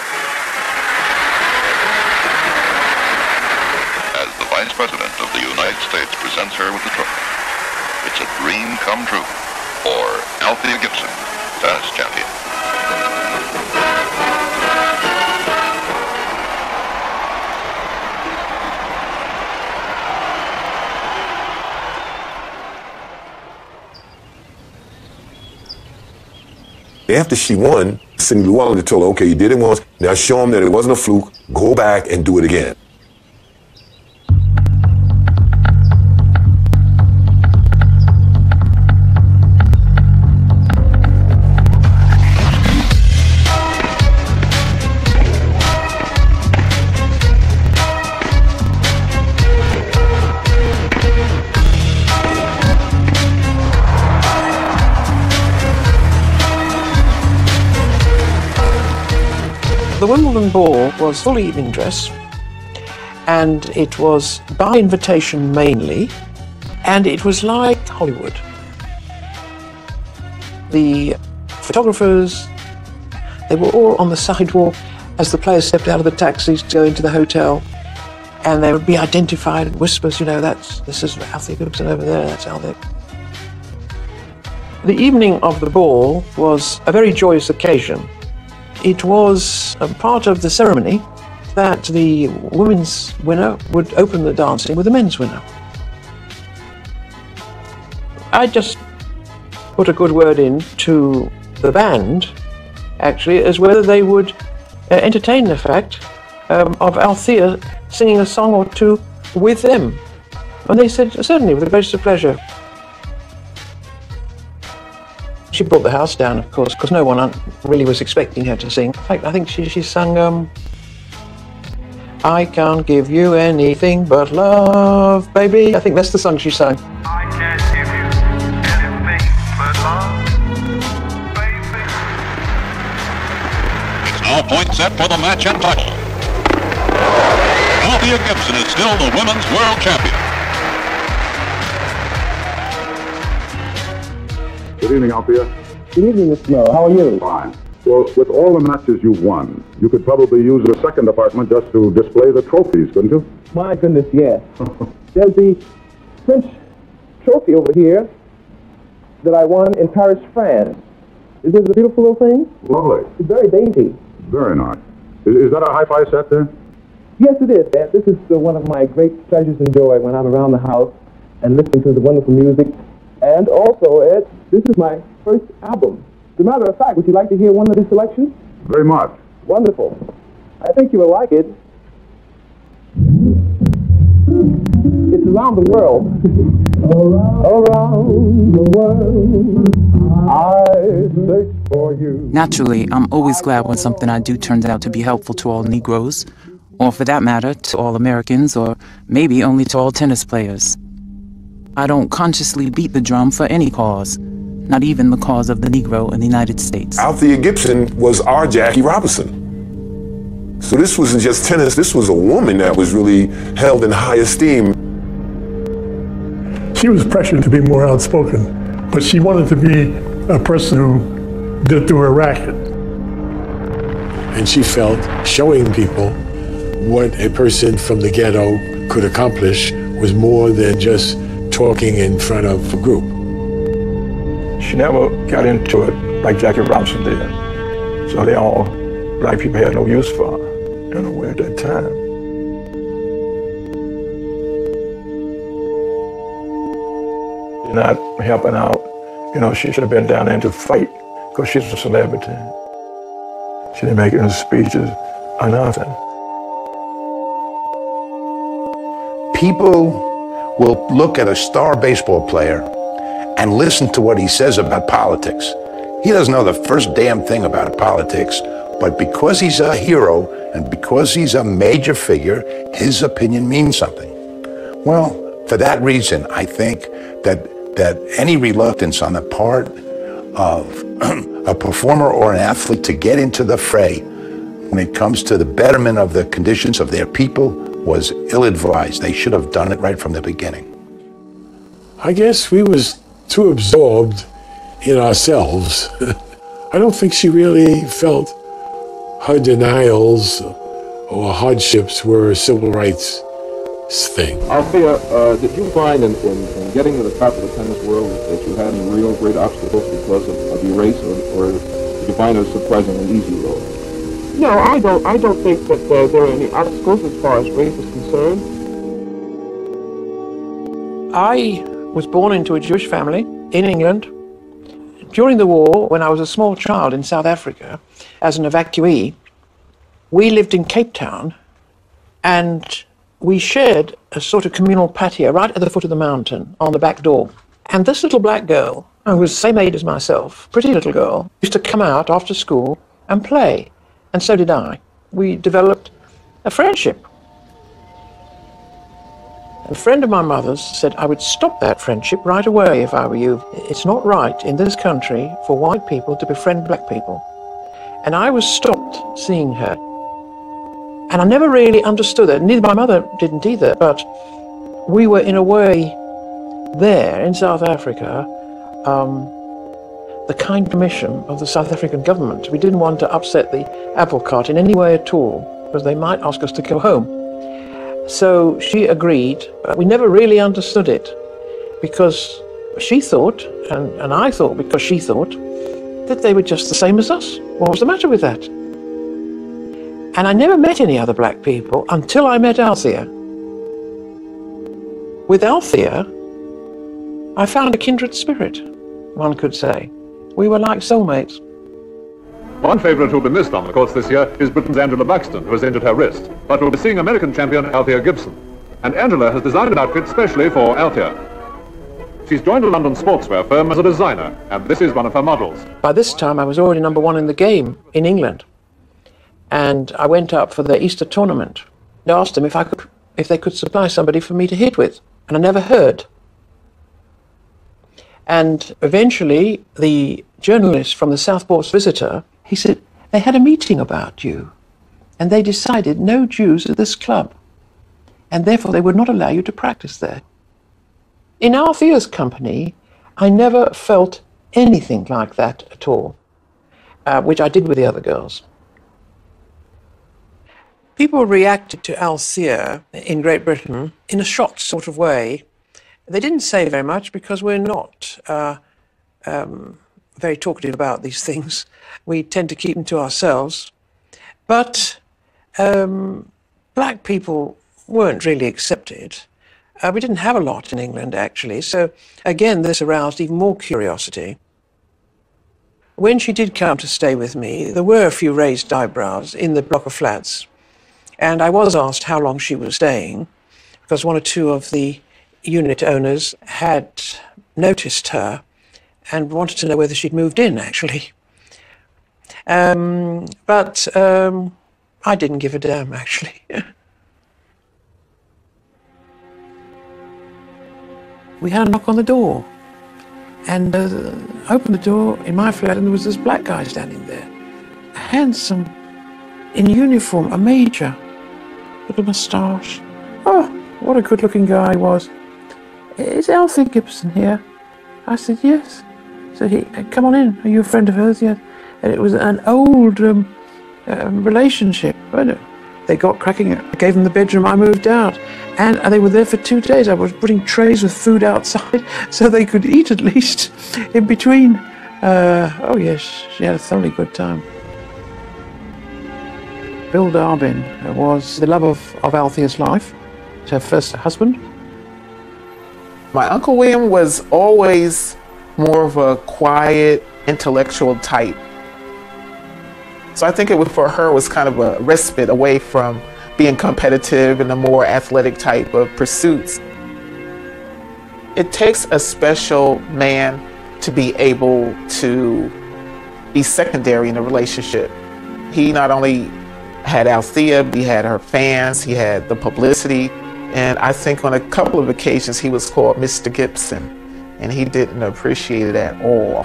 As the Vice President of the United States presents her with the trophy, it's a dream come true for Althea Gibson, tennis champion. After she won, Sidney Llewellyn told her, okay, you did it once, now show them that it wasn't a fluke, go back and do it again. The Wimbledon ball was full evening dress, and it was by invitation mainly, and it was like Hollywood. The photographers, they were all on the sidewalk as the players stepped out of the taxis to go into the hotel, and they would be identified in whispers, you know, this is Althea Gibson over there, that's Althea. The evening of the ball was a very joyous occasion. It was a part of the ceremony that the women's winner would open the dancing with the men's winner. I just put a good word in to the band, actually, as whether they would entertain the fact of Althea singing a song or two with them. And they said, certainly, with the greatest pleasure. She brought the house down, of course, because no one really was expecting her to sing. In fact, I think she sang, I can't give you anything but love, baby. I think that's the song she sang. I can't give you anything but love, baby. It's now point set for the match and title. Althea Gibson is still the women's world champion. Good evening, Althea. Good evening, Mr. Merrill. How are you? Fine. Well, with all the matches you've won, you could probably use a second apartment just to display the trophies, couldn't you? My goodness, yes. There's the French trophy over here that I won in Paris, France. Is this a beautiful little thing? Lovely. It's very dainty. Very nice. Is that a hi-fi set there? Yes, it is, Ed. This is one of my great pleasures and joy when I'm around the house and listening to the wonderful music. And also, Ed, this is my first album. As a matter of fact, would you like to hear one of the selections? Very much. Wonderful. I think you will like it. It's Around the World. Around the world, I search for you. Naturally, I'm always glad when something I do turns out to be helpful to all Negroes, or for that matter, to all Americans, or maybe only to all tennis players. I don't consciously beat the drum for any cause, not even the cause of the Negro in the United States. Althea Gibson was our Jackie Robinson. So this wasn't just tennis, this was a woman that was really held in high esteem. She was pressured to be more outspoken, but she wanted to be a person who did through her racket. And she felt showing people what a person from the ghetto could accomplish was more than just talking in front of a group. She never got into it like Jackie Robinson did. So they all, black people had no use for her, in a way, at that time. Not helping out, you know, she should have been down there to fight, because she's a celebrity. She didn't make any speeches or nothing. People will look at a star baseball player and listen to what he says about politics. He doesn't know the first damn thing about politics, but because he's a hero and because he's a major figure, his opinion means something. Well, for that reason, I think that any reluctance on the part of a performer or an athlete to get into the fray when it comes to the betterment of the conditions of their people was ill-advised. They should have done it right from the beginning. I guess we was too absorbed in ourselves. I don't think she really felt her denials or hardships were a civil rights thing. Althea, did you find in getting to the top of the tennis world that you had any real great obstacles because of your race, or did you find it a surprisingly easy road? No, I don't think that there are any obstacles as far as race is concerned. I was born into a Jewish family in England. During the war, when I was a small child in South Africa, as an evacuee, we lived in Cape Town, and we shared a sort of communal patio right at the foot of the mountain on the back door. And this little black girl, who was the same age as myself, pretty little girl, used to come out after school and play. And so did I. We developed a friendship. A friend of my mother's said I would stop that friendship right away if I were you. It's not right in this country for white people to befriend black people. And I was stopped seeing her. And I never really understood it. Neither my mother didn't either, but we were in a way there in South Africa, the kind permission of the South African government. We didn't want to upset the apple cart in any way at all, because they might ask us to go home. So she agreed, but we never really understood it, because she thought, and I thought because she thought, that they were just the same as us. What was the matter with that? And I never met any other black people until I met Althea. With Althea, I found a kindred spirit, one could say. We were like soulmates. One favourite who'll be missed on the courts this year is Britain's Angela Buxton, who has injured her wrist. But we'll be seeing American champion Althea Gibson. And Angela has designed an outfit specially for Althea. She's joined a London sportswear firm as a designer, and this is one of her models. By this time, I was already #1 in the game in England. And I went up for the Easter tournament. I asked them if they could supply somebody for me to hit with, and I never heard. And eventually, the journalist from the Southport's Visitor, he said, they had a meeting about you, and they decided no Jews at this club, and therefore they would not allow you to practice there. In Althea's company, I never felt anything like that at all, which I did with the other girls. People reacted to Althea in Great Britain in a shocked sort of way. They didn't say very much because we're not very talkative about these things. We tend to keep them to ourselves. But black people weren't really accepted. We didn't have a lot in England, actually. So, again, this aroused even more curiosity. When she did come to stay with me, there were a few raised eyebrows in the block of flats. And I was asked how long she was staying, because one or two of the unit owners had noticed her and wanted to know whether she'd moved in, actually. But I didn't give a damn, actually. We had a knock on the door, and opened the door in my flat, and there was this black guy standing there, handsome, in uniform, a major, little moustache. Oh, what a good-looking guy he was. Is Althea Gibson here? I said, yes. So he, come on in. Are you a friend of hers? Yes. And it was an old relationship. They got cracking. I gave them the bedroom. I moved out. And they were there for 2 days. I was putting trays with food outside so they could eat at least in between. Oh, yes, she had a thoroughly good time. Bill Darbin was the love of Althea's life. It's her first husband. My Uncle William was always more of a quiet, intellectual type. So I think for her was kind of a respite away from being competitive in a more athletic type of pursuits. It takes a special man to be able to be secondary in a relationship. He not only had Althea, he had her fans, he had the publicity, and I think on a couple of occasions he was called Mr. Gibson, and he didn't appreciate it at all.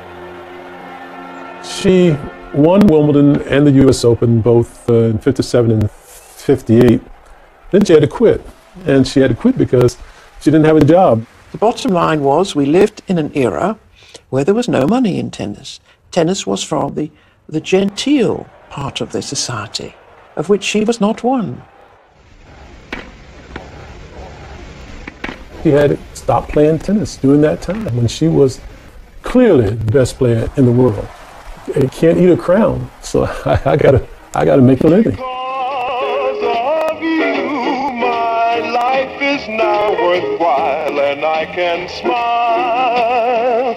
She won Wimbledon and the US Open both in 57 and 58. Then she had to quit, and she had to quit because she didn't have a job. The bottom line was we lived in an era where there was no money in tennis. Tennis was from the genteel part of the society, of which she was not one. She had stopped playing tennis during that time when she was clearly the best player in the world. You can't eat a crown, so I gotta make a living. Life is now worthwhile, and I can smile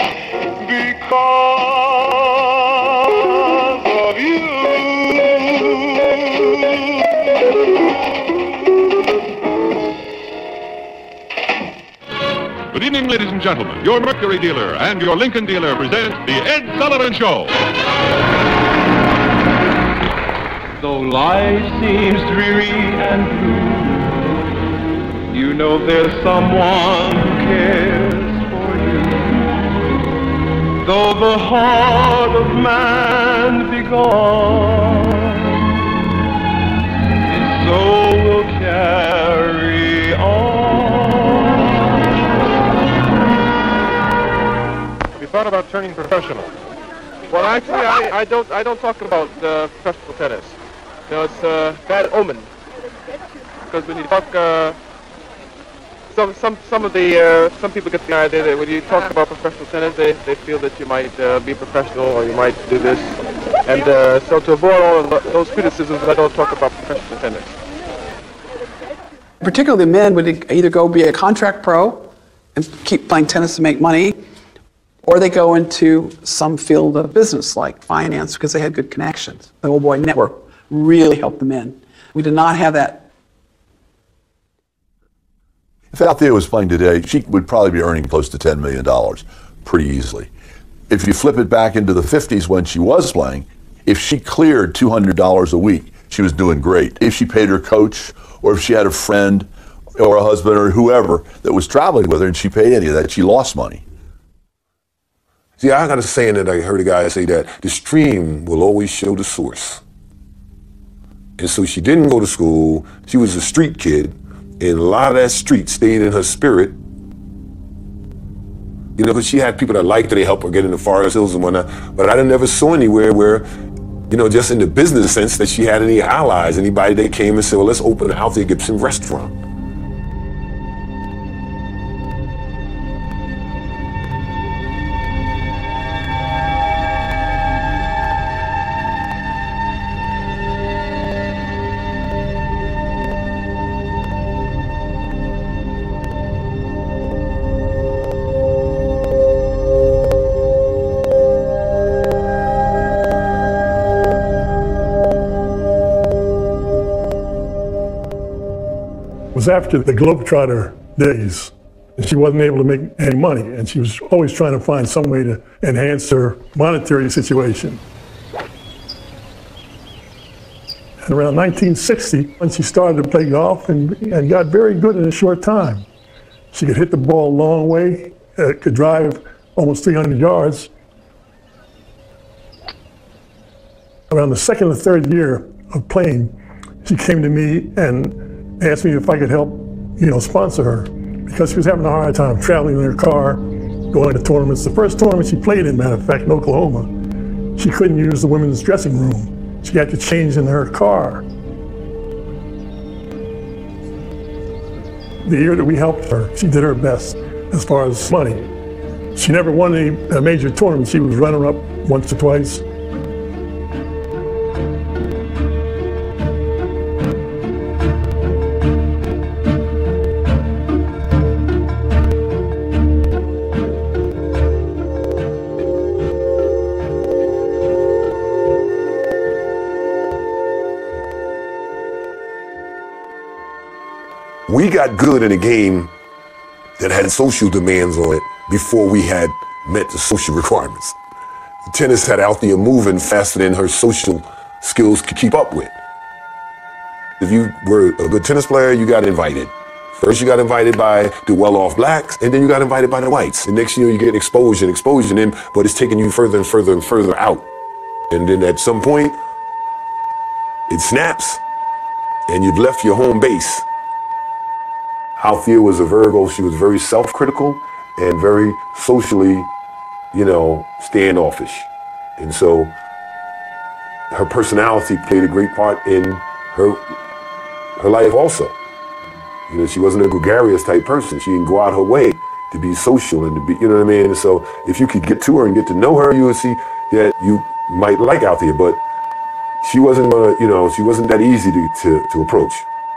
because of you. Good evening, ladies and gentlemen. Your Mercury dealer and your Lincoln dealer present The Ed Sullivan Show. Though life seems dreary and blue, you know there's someone who cares for you. Though the heart of man be gone, his soul will carry on. Have you thought about turning professional? Well, actually, I don't talk about professional tennis. You know, it's a bad omen. Because when you talk, some people get the idea that when you talk about professional tennis, they feel that you might be professional or you might do this. And so to avoid all of those criticisms, I don't talk about professional tennis. Particularly men would either go be a contract pro and keep playing tennis to make money, or they go into some field of business like finance because they had good connections. The Old Boy Network really helped the men. We did not have that. If Althea was playing today, she would probably be earning close to $10 million pretty easily. If you flip it back into the 50s when she was playing, if she cleared $200 a week, she was doing great. If she paid her coach, or if she had a friend or a husband or whoever that was traveling with her and she paid any of that, she lost money. See, I got a saying that I heard a guy say that the stream will always show the source. And so she didn't go to school. She was a street kid. And a lot of that street stayed in her spirit. You know, because she had people that liked her, they helped her get into Forest Hills and whatnot. But I never saw anywhere where, you know, just in the business sense that she had any allies, anybody that came and said, well, let's open an Althea Gibson restaurant. Was after the Globetrotter days. She wasn't able to make any money, and she was always trying to find some way to enhance her monetary situation. And around 1960, when she started to play golf and got very good in a short time. She could hit the ball a long way, could drive almost 300 yards. Around the second or third year of playing, she came to me and asked me if I could help, sponsor her, because she was having a hard time traveling in her car, going to tournaments. The first tournament she played in, matter of fact, in Oklahoma, she couldn't use the women's dressing room. She had to change in her car. The year that we helped her, she did her best as far as money. She never won any major tournament. She was runner-up once or twice. We got good in a game that had social demands on it before we had met the social requirements. Tennis had Althea moving faster than her social skills could keep up with. If you were a good tennis player, you got invited. First you got invited by the well-off blacks, and then you got invited by the whites. And next year you get exposure, but it's taking you further and further and further out. And then at some point, it snaps, and you've left your home base. Althea was a Virgo. She was very self-critical and very socially, standoffish. And so her personality played a great part in her life also. She wasn't a gregarious type person. She didn't go out her way to be social and to be, you know what I mean? And so if you could get to her and get to know her, you would see that you might like Althea, but she wasn't she wasn't that easy to approach.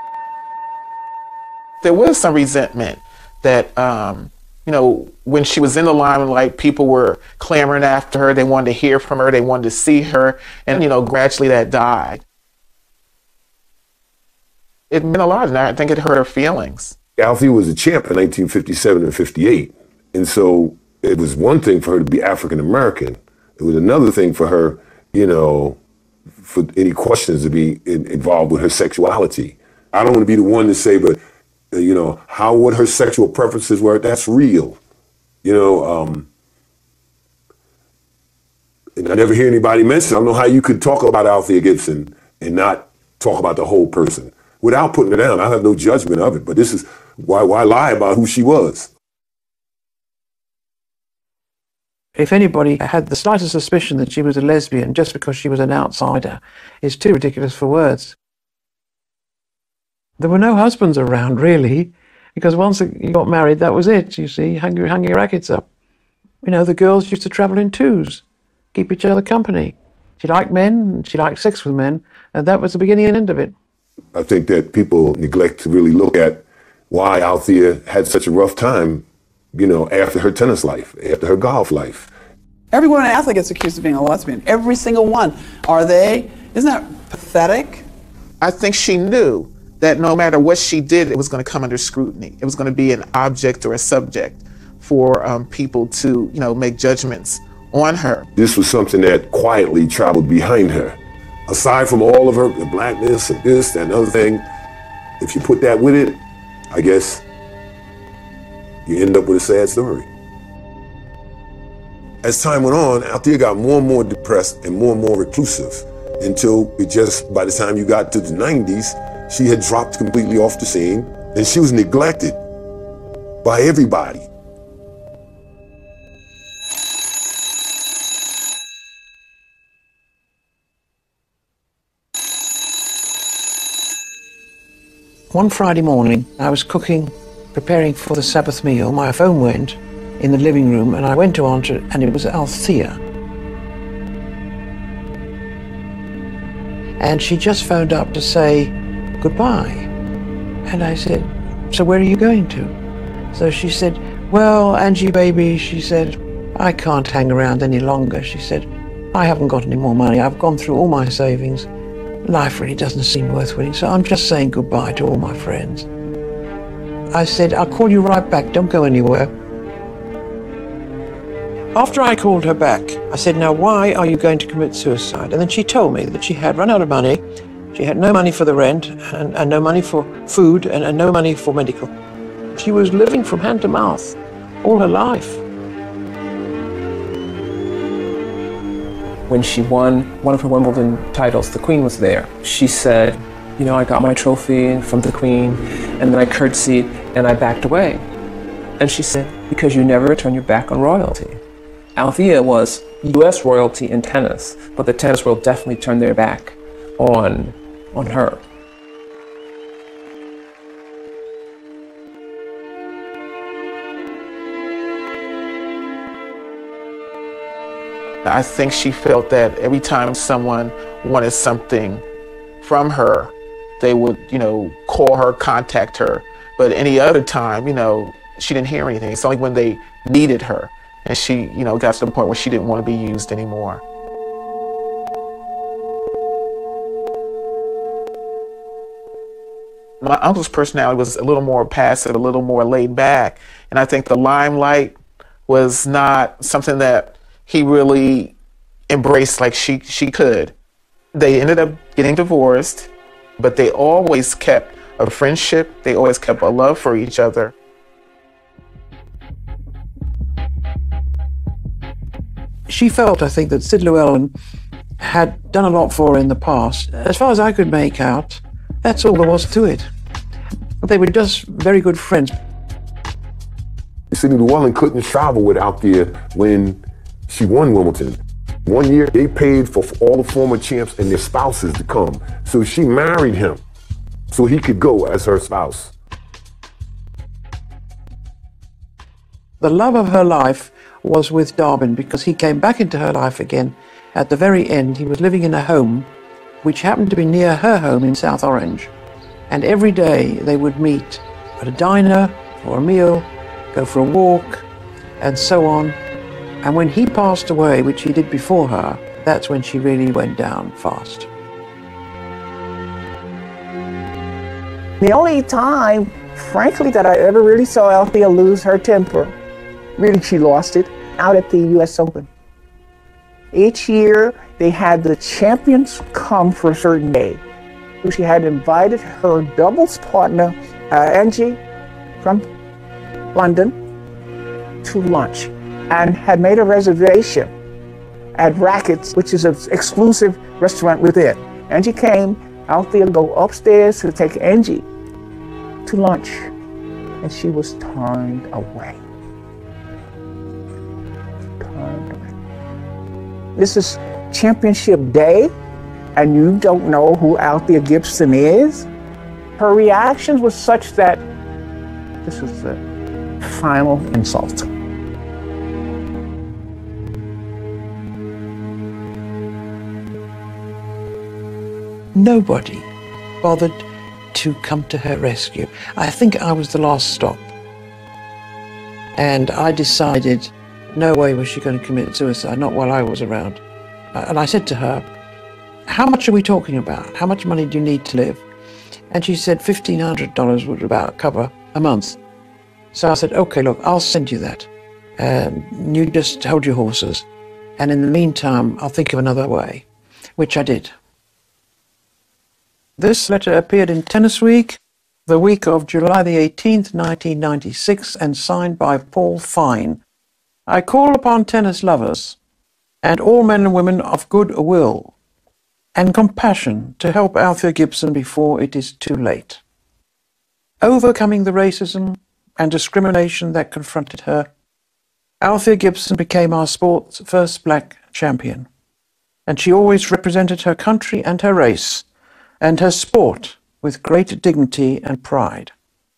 There was some resentment that, when she was in the limelight, people were clamoring after her. They wanted to hear from her. They wanted to see her. And, gradually that died. It meant a lot, and I think it hurt her feelings. Althea was a champ in 1957 and 58. And so it was one thing for her to be African American. It was another thing for her, for any questions to be involved with her sexuality. I don't want to be the one to say, but, what her sexual preferences were, that's real. And I never hear anybody mention, I don't know how you could talk about Althea Gibson and not talk about the whole person. Without putting her down, I have no judgment of it, but this is why lie about who she was? If anybody had the slightest suspicion that she was a lesbian just because she was an outsider, it's too ridiculous for words. There were no husbands around, really, because once you got married, that was it, you see, hung your rackets up. The girls used to travel in twos, keep each other company. She liked men, she liked sex with men, and that was the beginning and end of it. I think that people neglect to really look at why Althea had such a rough time, after her tennis life, after her golf life. Every woman athlete gets accused of being a lesbian. Every single one. Are they? Isn't that pathetic? I think she knew that no matter what she did, it was going to come under scrutiny. It was going to be an object or a subject for people to, make judgments on her. This was something that quietly traveled behind her. Aside from all of her, the blackness and this and other thing, if you put that with it, I guess you end up with a sad story. As time went on, Althea got more and more depressed and more reclusive until by the time you got to the 90s, she had dropped completely off the scene and she was neglected by everybody. One Friday morning, I was cooking, preparing for the Sabbath meal. My phone went in the living room, and I went to answer it, and it was Althea. And she just phoned up to say goodbye. And I said, so where are you going to? So she said, well, Angie, baby, she said, I can't hang around any longer. She said, I haven't got any more money. I've gone through all my savings. Life really doesn't seem worth winning, so I'm just saying goodbye to all my friends. I said, I'll call you right back, don't go anywhere. After I called her back, I said, now why are you going to commit suicide? And then she told me that she had run out of money, she had no money for the rent, and no money for food, and no money for medical. She was living from hand to mouth all her life. When she won one of her Wimbledon titles, the Queen was there. She said, I got my trophy from the Queen, and then I curtsied and I backed away. And she said, because you never turn your back on royalty. Althea was US royalty in tennis, but the tennis world definitely turned their back on her. I think she felt that every time someone wanted something from her, they would, call her, contact her. But any other time, she didn't hear anything. It's only when they needed her. And she, got to the point where she didn't want to be used anymore. My uncle's personality was a little more passive, a little more laid back. And I think the limelight was not something that he really embraced like she could. They ended up getting divorced, but they always kept a friendship. They always kept a love for each other. She felt, I think, that Sid Llewellyn had done a lot for her in the past. As far as I could make out, that's all there was to it. They were just very good friends. Sidney Llewellyn couldn't travel with Althea when she won Wimbledon. One year, they paid for all the former champs and their spouses to come. So she married him so he could go as her spouse. The love of her life was with Darwin because he came back into her life again. At the very end, he was living in a home which happened to be near her home in South Orange. And every day they would meet at a diner for a meal, go for a walk, and so on. And when he passed away, which he did before her, that's when she really went down fast. The only time, frankly, that I ever really saw Althea lose her temper, really she lost it, out at the US Open. Each year, they had the champions come for a certain day. She had invited her doubles partner, Angie, from London, to lunch, and had made a reservation at Rackett's, which is an exclusive restaurant within. Angie came, Althea go upstairs to take Angie to lunch, and she was turned away. This is championship day, and you don't know who Althea Gibson is? Her reactions was such that this was the final insult. Nobody bothered to come to her rescue. I think I was the last stop. And I decided no way was she going to commit suicide, not while I was around. And I said to her, how much are we talking about? How much money do you need to live? And she said $1,500 would about cover a month. So I said, okay, look, I'll send you that. You just hold your horses. And in the meantime, I'll think of another way, which I did. This letter appeared in Tennis Week, the week of July the 18th, 1996, and signed by Paul Fine. I call upon tennis lovers and all men and women of good will and compassion to help Althea Gibson before it is too late. Overcoming the racism and discrimination that confronted her, Althea Gibson became our sport's first black champion, and she always represented her country and her race and her sport with great dignity and pride.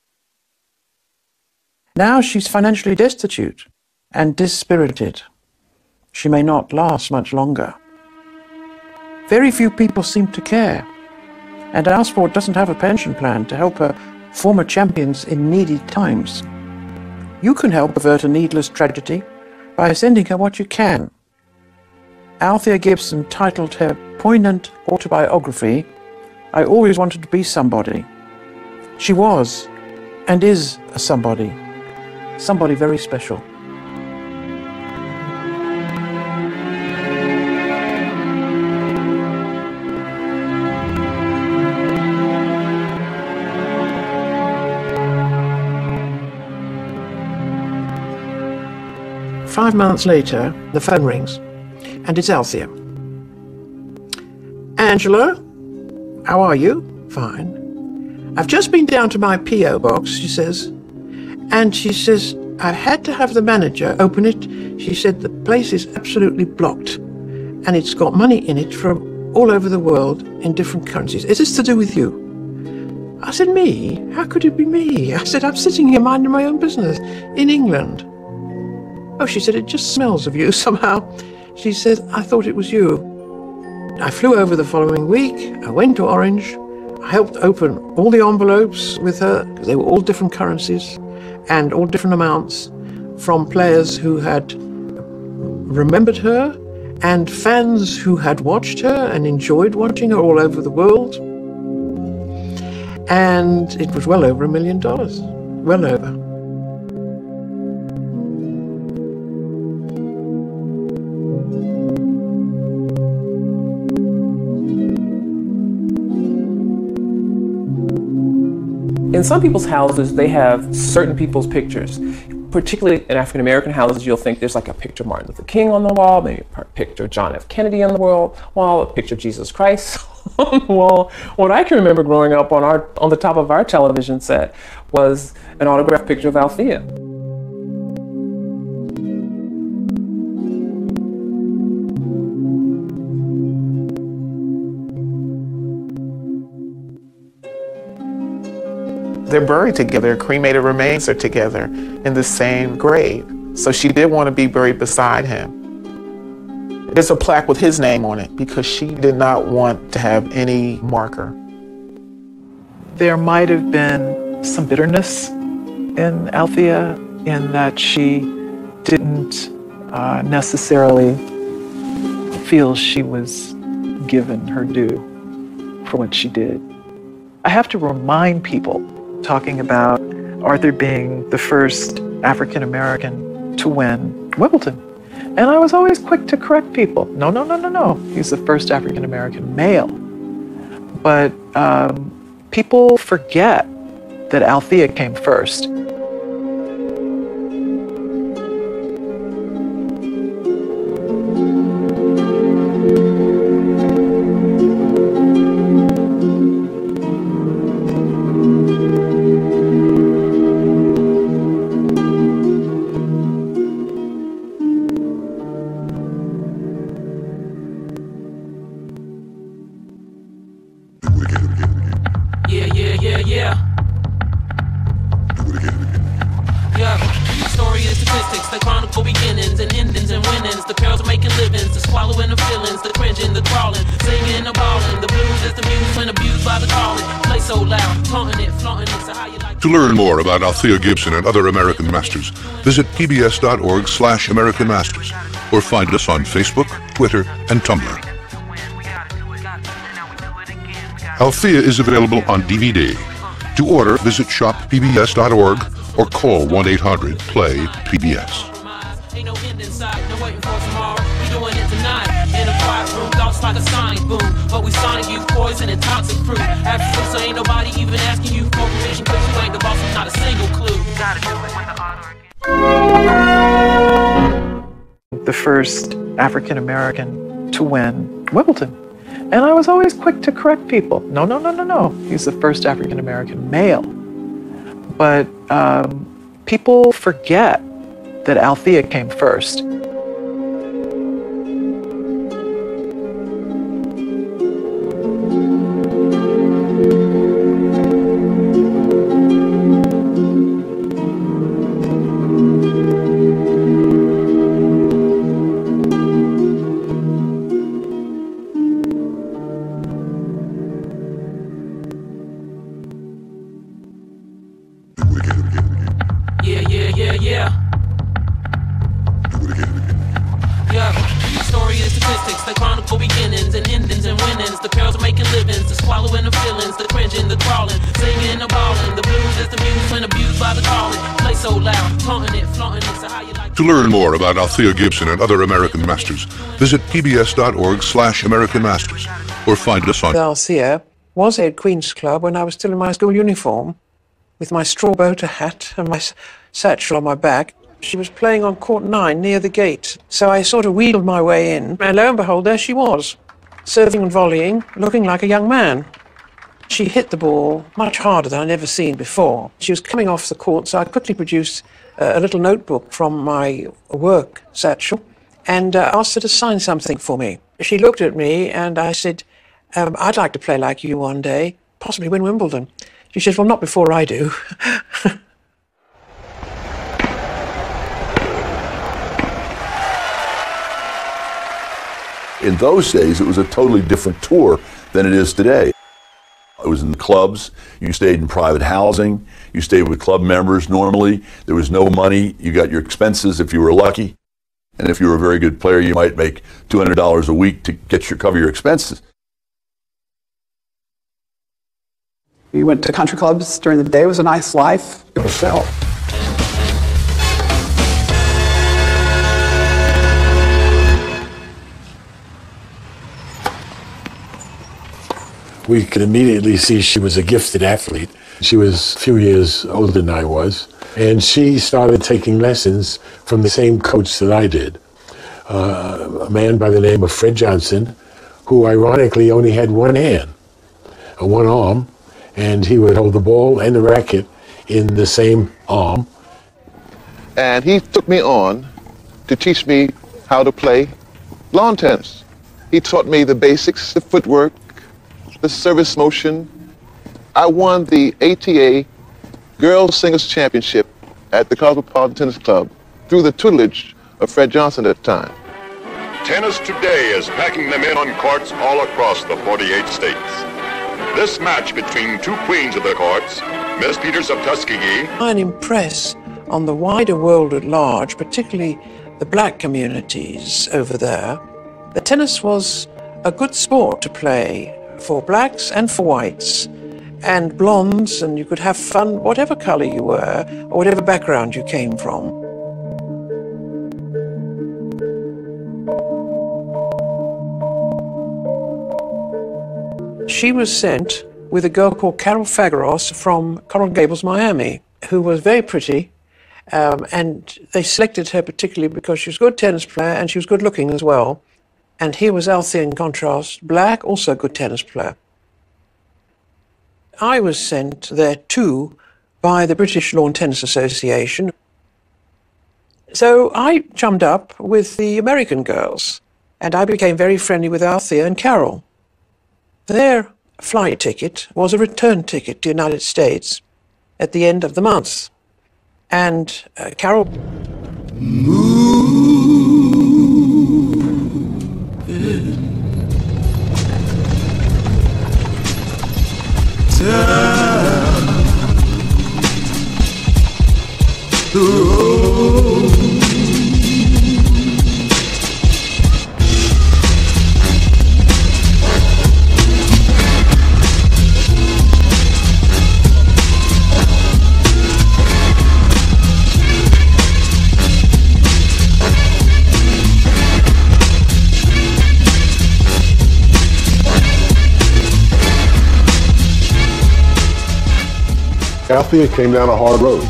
Now she's financially destitute and dispirited. She may not last much longer. Very few people seem to care, and our sport doesn't have a pension plan to help her former champions in needy times. You can help avert a needless tragedy by sending her what you can. Althea Gibson titled her poignant autobiography, I Always Wanted to Be Somebody. She was, and is, a somebody very special. Five months later, the phone rings, and it's Althea. Angela, how are you? Fine. I've just been down to my P.O. box, she says, and she says, I've had to have the manager open it. She said the place is absolutely blocked, and it's got money in it from all over the world in different currencies. Is this to do with you? I said, me? How could it be me? I said, I'm sitting here minding my own business in England. Oh, she said, it just smells of you somehow. She said, I thought it was you. I flew over the following week. I went to Orange. I helped open all the envelopes with her, because they were all different currencies and all different amounts, from players who had remembered her and fans who had watched her and enjoyed watching her all over the world. And it was well over $1 million. Well over. In some people's houses, they have certain people's pictures. Particularly in African American houses, you'll think there's like a picture of Martin Luther King on the wall, maybe a picture of John F. Kennedy on the wall, a picture of Jesus Christ on the wall. What I can remember growing up on the top of our television set was an autographed picture of Althea. They're buried together. Cremated remains are together in the same grave. So she did want to be buried beside him. There's a plaque with his name on it because she did not want to have any marker. There might have been some bitterness in Althea in that she didn't necessarily feel she was given her due for what she did. I have to remind people, talking about Arthur being the first African American to win Wimbledon. And I was always quick to correct people. No. He's the first African American male. But people forget that Althea came first. To learn more about Althea Gibson and other American Masters, visit pbs.org/American Masters or find us on Facebook, Twitter, and Tumblr. Althea is available on DVD. To order, visit shoppbs.org or call 1-800-PLAY-PBS. Like a sonic boom, but we sonic you poison and toxic fruit. After so ain't nobody even asking you for permission, cause you ain't the boss with not a single clue. You gotta do it with the The first African American to win Wimbledon. And I was always quick to correct people. No. He's the first African American male. But people forget that Althea came first. To learn more about Althea Gibson and other American Masters, visit pbs.org/American Masters or find us on... Althea was at Queen's Club when I was still in my school uniform, with my straw boat hat and my satchel on my back. She was playing on court 9 near the gate, so I sort of wheeled my way in, and lo and behold, there she was, serving and volleying, looking like a young man. She hit the ball much harder than I'd ever seen before. She was coming off the court, so I quickly produced a little notebook from my work satchel and asked her to sign something for me. She looked at me and I said, I'd like to play like you one day, possibly win Wimbledon. She said, well, not before I do. In those days, it was a totally different tour than it is today. It was in the clubs, you stayed in private housing, you stayed with club members normally, there was no money, you got your expenses if you were lucky, and if you were a very good player, you might make $200 a week to cover your expenses. You went to country clubs during the day. It was a nice life. It was hell. We could immediately see she was a gifted athlete. She was a few years older than I was, and she started taking lessons from the same coach that I did, a man by the name of Fred Johnson, who ironically only had one hand, one arm, and he would hold the ball and the racket in the same arm. And he took me on to teach me how to play lawn tennis. He taught me the basics, the footwork, the service motion. I won the ATA Girls Singles Championship at the Cosmopolitan Tennis Club through the tutelage of Fred Johnson at the time. Tennis today is packing them in on courts all across the 48 states. This match between two queens of the courts, Miss Peters of Tuskegee. An impress on the wider world at large, particularly the black communities over there, that tennis was a good sport to play for blacks and for whites and blondes, and you could have fun whatever color you were or whatever background you came from. She was sent with a girl called Carol Fagaros from Coral Gables, Miami, who was very pretty, and they selected her particularly because she was a good tennis player and she was good looking as well. And here was Althea in contrast, black, also a good tennis player. I was sent there too by the British Lawn Tennis Association. So I chummed up with the American girls, and I became very friendly with Althea and Carol. Their flight ticket was a return ticket to the United States at the end of the month. And Carol... Althea came down a hard road.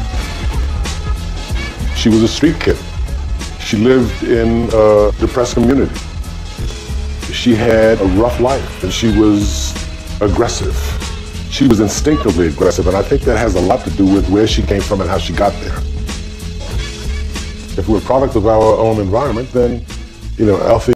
She was a street kid. She lived in a depressed community. She had a rough life, and she was aggressive. She was instinctively aggressive, and I think that has a lot to do with where she came from and how she got there. If we're a product of our own environment, then, you know, Althea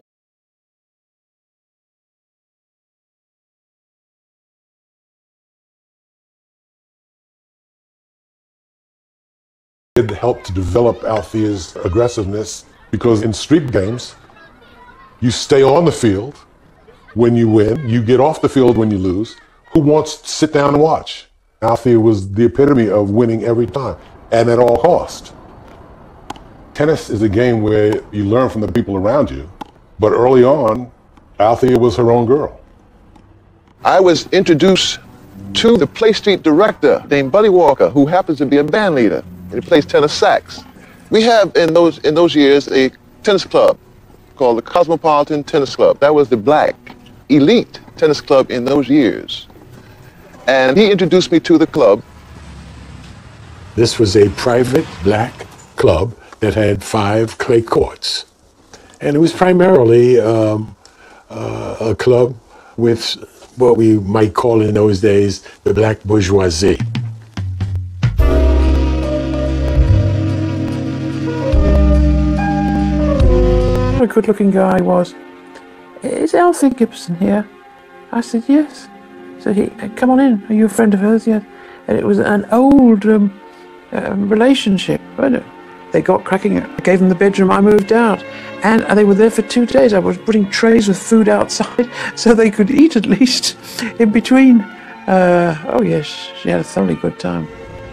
helped to develop Althea's aggressiveness, because in street games, you stay on the field when you win, you get off the field when you lose. Who wants to sit down and watch? Althea was the epitome of winning every time, and at all cost. Tennis is a game where you learn from the people around you, but early on, Althea was her own girl. I was introduced to the Play Street director named Buddy Walker, who happens to be a band leader. He plays tenor sax. We have in those years a tennis club called the Cosmopolitan Tennis Club. That was the black elite tennis club in those years. And he introduced me to the club. This was a private black club that had 5 clay courts. And it was primarily a club with what we might call in those days the black bourgeoisie. A good-looking guy was. Is Althea Gibson here? I said, yes. So he, come on in. Are you a friend of hers? Yes. And it was an old relationship. They got cracking. I gave them the bedroom. I moved out. And they were there for 2 days. I was putting trays with food outside so they could eat at least in between. Oh, yes, she had a thoroughly good time.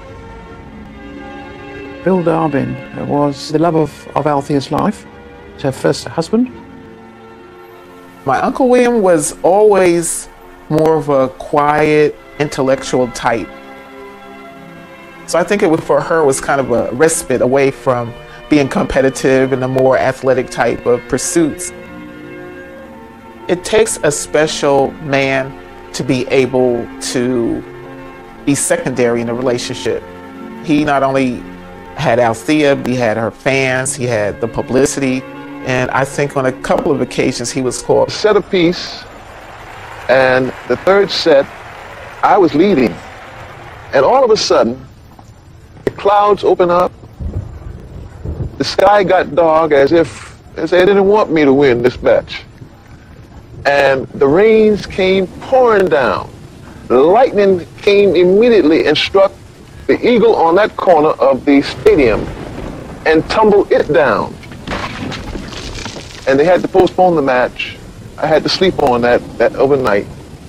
Bill Darbin was the love of Althea's life. Her first husband. My Uncle William was always more of a quiet, intellectual type. So I think for her was kind of a respite away from being competitive in the more athletic type of pursuits. It takes a special man to be able to be secondary in a relationship. He not only had Althea, he had her fans, he had the publicity, and I think on a couple of occasions he was called. Set a piece, and the third set, I was leading, and all of a sudden, the clouds open up, the sky got dark as if they didn't want me to win this match. And the rains came pouring down. The lightning came immediately and struck the eagle on that corner of the stadium and tumbled it down. And they had to postpone the match. I had to sleep on that overnight.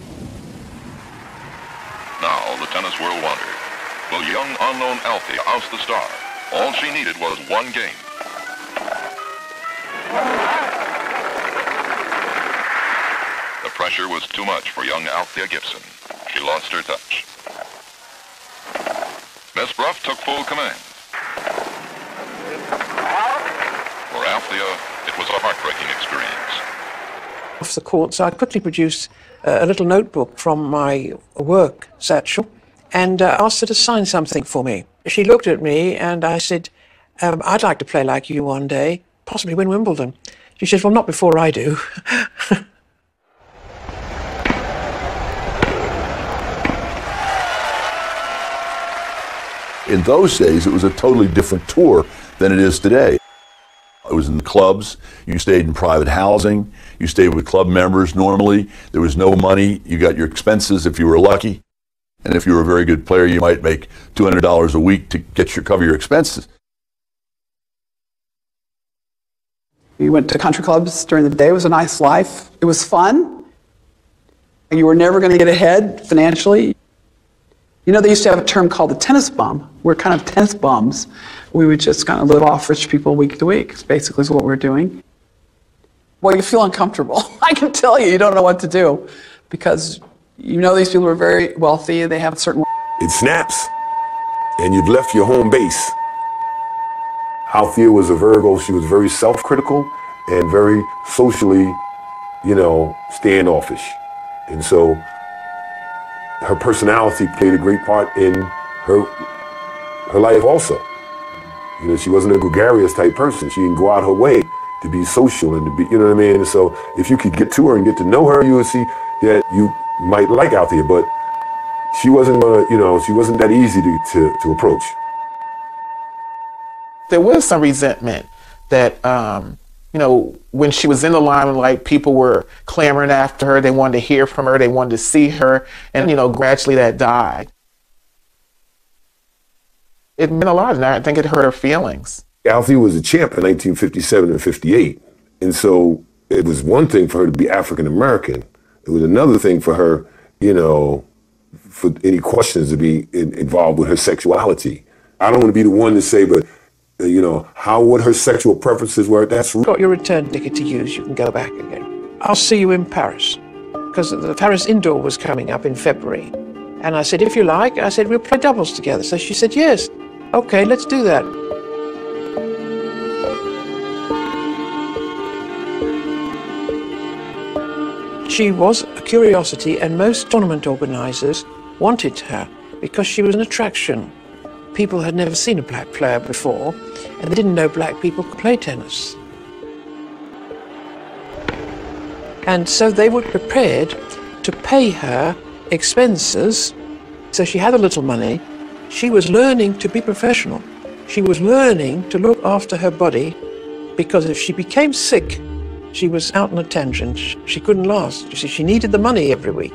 Now the tennis world wondered, will young unknown Althea oust the star? All she needed was one game. The pressure was too much for young Althea Gibson. She lost her touch. Miss Bruff took full command. For Althea, it was a heartbreaking experience. Off the courts, I quickly produced a little notebook from my work satchel and asked her to sign something for me. She looked at me and I said, I'd like to play like you one day, possibly win Wimbledon. She said, well, not before I do. In those days, it was a totally different tour than it is today. It was in the clubs, you stayed in private housing, you stayed with club members normally, there was no money, you got your expenses if you were lucky, and if you were a very good player, you might make $200 a week to cover your expenses. You went to country clubs during the day. It was a nice life. It was fun. You were never going to get ahead financially. You know, they used to have a term called the tennis bum. We're kind of tennis bums. We would just kind of live off rich people week to week. It's basically what we're doing. Well, you feel uncomfortable. I can tell you, you don't know what to do because you know these people are very wealthy. They have a certain... It snaps, and you've left your home base. Althea was a Virgo. She was very self-critical and very socially, standoffish. And so her personality played a great part in her life also. She wasn't a gregarious type person. She didn't go out her way to be social and to be, you know what I mean? And so if you could get to her and get to know her, you would see that you might like Althea, but she wasn't gonna, she wasn't that easy to approach. There was some resentment that, when she was in the limelight, people were clamoring after her. They wanted to hear from her. They wanted to see her. And, gradually that died. It meant a lot, and I think it hurt her feelings. Althea was a champ in 1957 and 58. And so it was one thing for her to be African American. It was another thing for her, for any questions to be involved with her sexuality. I don't want to be the one to say, but what her sexual preferences were, that's... Got your return ticket to use, you can go back again. I'll see you in Paris, because the Paris Indoor was coming up in February. And I said, if you like, we'll play doubles together. So she said, yes. Okay, let's do that. She was a curiosity, and most tournament organizers wanted her because she was an attraction. People had never seen a black player before, and they didn't know black people could play tennis. And so they were prepared to pay her expenses. So she had a little money. She was learning to be professional. She was learning to look after her body, because if she became sick, she was out on a tangent. She couldn't last. You see, she needed the money every week.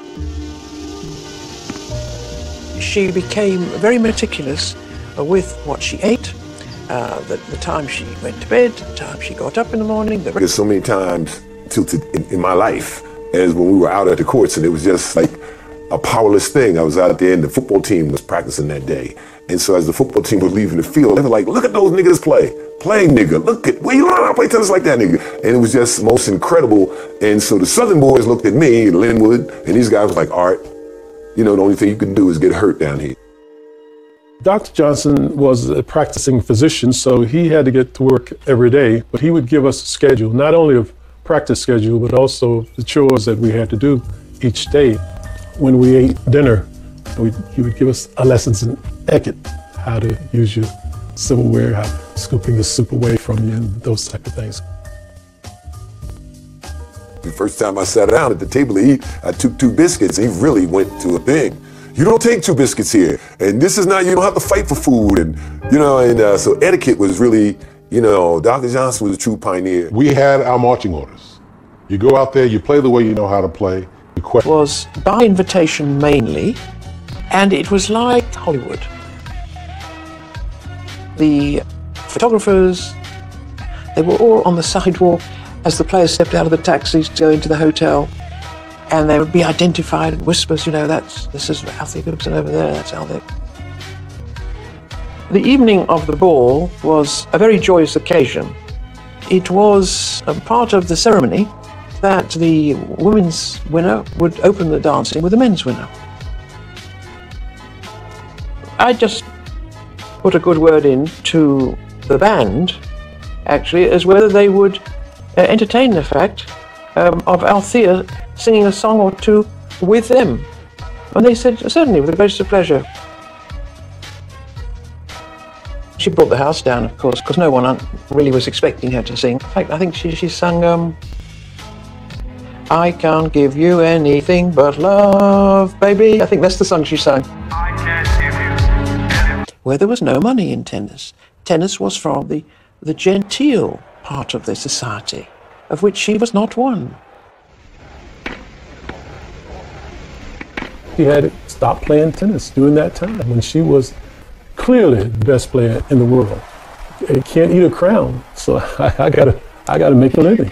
She became very meticulous with what she ate, the time she went to bed, the time she got up in the morning. There's so many times tilted in my life as when we were out at the courts, and it was just like a powerless thing. I was out there and the football team was practicing that day. And so as the football team was leaving the field, they were like, look at those niggas play. play, nigga. Look at, well, you don't know how to play tennis like that, nigga. And it was just most incredible. And so the Southern boys looked at me, Linwood, and these guys was like, Art, you know, the only thing you can do is get hurt down here. Dr. Johnson was a practicing physician, so he had to get to work every day, but he would give us a schedule, not only a practice schedule, but also the chores that we had to do each day. When we ate dinner, he would give us lessons in etiquette, how to use your silverware, how scooping the soup away from you, and those type of things. The first time I sat down at the table to eat, I took 2 biscuits, and he really went to a thing. You don't take 2 biscuits here, and this is not, you don't have to fight for food, and, you know, and so etiquette was really, you know, Dr. Johnson was a true pioneer. We had our marching orders. You go out there, you play the way you know how to play. It was by invitation mainly, and it was like Hollywood. The photographers, they were all on the sidewalk as the players stepped out of the taxis to go into the hotel, and they would be identified in whispers, you know, this is Althea Gibson over there, that's Althea. The evening of the ball was a very joyous occasion. It was a part of the ceremony that the women's winner would open the dancing with the men's winner. I just put a good word in to the band, actually, as whether they would entertain the fact of Althea singing a song or 2 with them. And they said, certainly, with the greatest of pleasure. She brought the house down, of course, because no one really was expecting her to sing. In fact, I think she sang, I can't give you anything but love, baby. I think that's the song she sang. Where there was no money in tennis. Tennis was from the genteel part of the society, of which she was not one. She had to stop playing tennis during that time when she was clearly the best player in the world. You can't eat a crown, so I gotta make a living.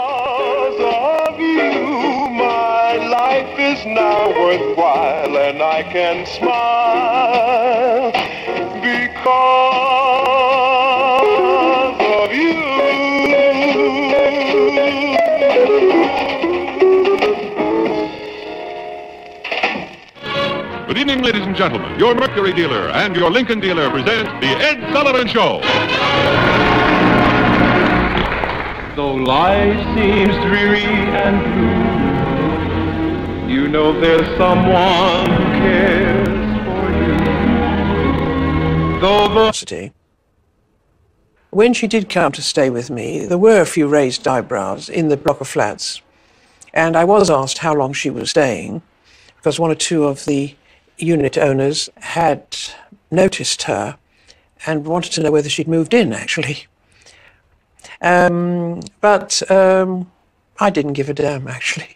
Life is now worthwhile, and I can smile because of you. Good evening, ladies and gentlemen. Your Mercury dealer and your Lincoln dealer present the Ed Sullivan Show. Though life seems dreary and blue, you know there's someone who cares for you. Though when she did come to stay with me, there were a few raised eyebrows in the block of flats. And I was asked how long she was staying, because 1 or 2 of the unit owners had noticed her and wanted to know whether she'd moved in, actually. But I didn't give a damn, actually.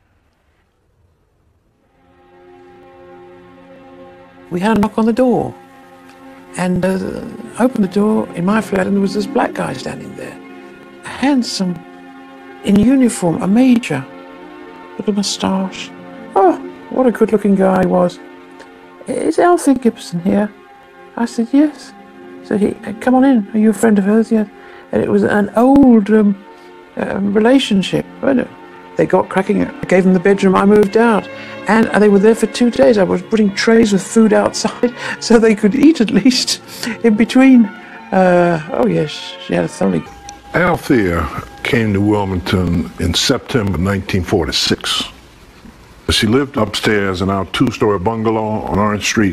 We had a knock on the door, and opened the door in my flat, and there was this black guy standing there, handsome, in uniform, a major, with a moustache. Oh, what a good-looking guy he was. Is Althea Gibson here? I said, yes. So he, come on in. Are you a friend of hers? Yes. And it was an old relationship. They got cracking. I gave them the bedroom. I moved out. And they were there for 2 days. I was putting trays with food outside so they could eat at least in between. Oh, yes, she had a thoroughly... Althea came to Wilmington in September 1946. She lived upstairs in our 2-story bungalow on Orange Street.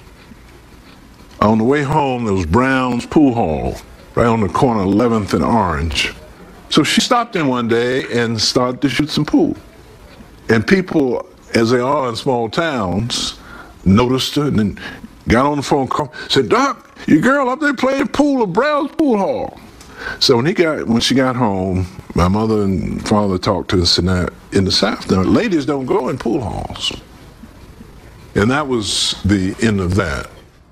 On the way home, there was Brown's Pool Hall, right on the corner of 11th and Orange. So she stopped in one day and started to shoot some pool. And people, as they are in small towns, noticed her and then got on the phone, said, Doc, your girl up there playing pool at Brown's Pool Hall. So when she got home, my mother and father talked to us, and in the South, now, ladies don't go in pool halls. And that was the end of that.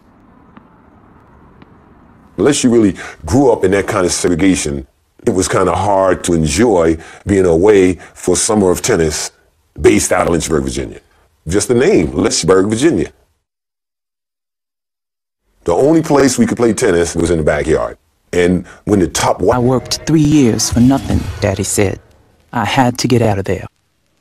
Unless you really grew up in that kind of segregation, it was kind of hard to enjoy being away for summer of tennis based out of Lynchburg, Virginia. Just the name, Lynchburg, Virginia. The only place we could play tennis was in the backyard. And when the top I worked 3 years for nothing, Daddy said. I had to get out of there.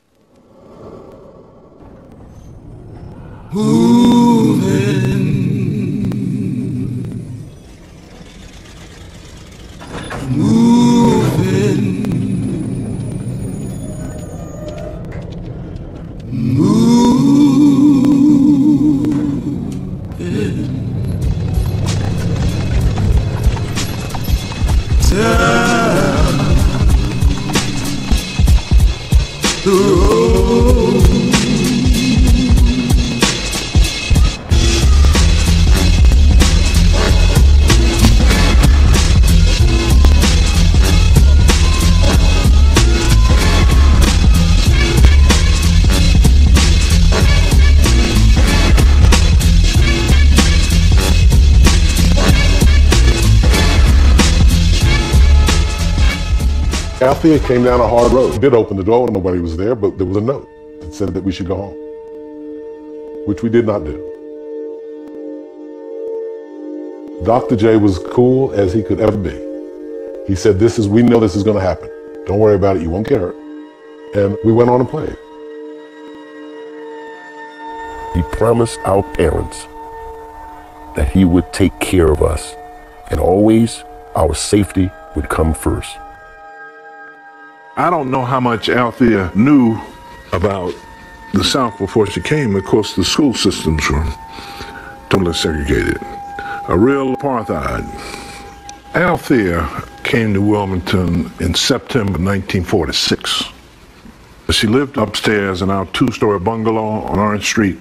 Althea came down a hard road. Did open the door when nobody was there, but there was a note that said that we should go home, which we did not do. Dr. J was cool as he could ever be. He said, we know this is going to happen. Don't worry about it, you won't get hurt. And we went on and played. He promised our parents that he would take care of us, and always our safety would come first. I don't know how much Althea knew about the South before she came. Of course, the school systems were totally segregated. A real apartheid. Althea came to Wilmington in September 1946. She lived upstairs in our two-story bungalow on Orange Street.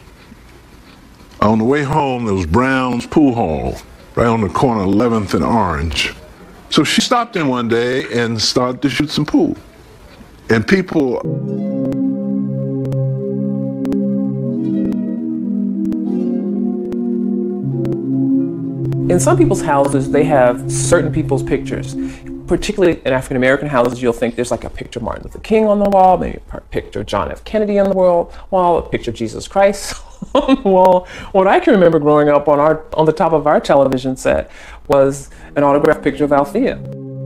On the way home, there was Brown's Pool Hall, right on the corner of 11th and Orange. So she stopped in one day and started to shoot some pool. And people... In some people's houses, they have certain people's pictures. Particularly in African American houses, you'll think there's like a picture of Martin Luther King on the wall, maybe a picture of John F. Kennedy on the wall, a picture of Jesus Christ on the wall. What I can remember growing up on the top of our television set was an autographed picture of Althea.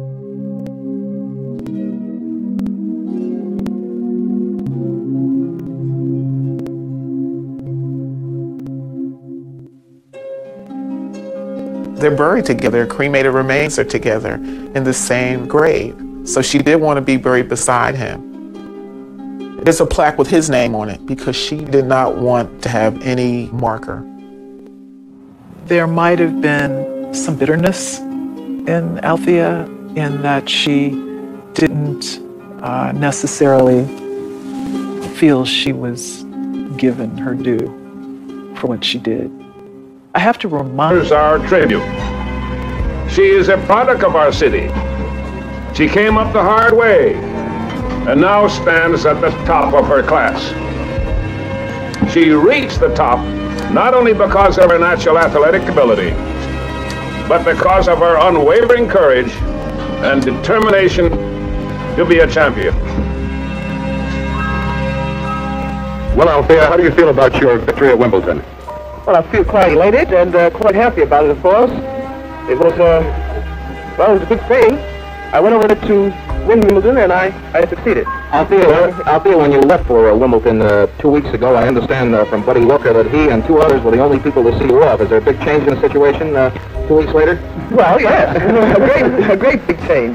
They're buried together. Cremated remains are together in the same grave. So she did want to be buried beside him. There's a plaque with his name on it because she did not want to have any marker. There might have been some bitterness in Althea in that she didn't necessarily feel she was given her due for what she did. I have to remind our tribute. She is a product of our city. She came up the hard way and now stands at the top of her class. She reached the top not only because of her natural athletic ability, but because of her unwavering courage and determination to be a champion. Well, Althea, how do you feel about your victory at Wimbledon? Well, I feel quite elated and quite happy about it, of course. It was, well, it was a good thing. I went over there to win Wimbledon and I succeeded. Althea, when you left for Wimbledon 2 weeks ago, I understand from Buddy Walker that he and 2 others were the only people to see you off. Is there a big change in the situation 2 weeks later? Well, yeah, a great big change.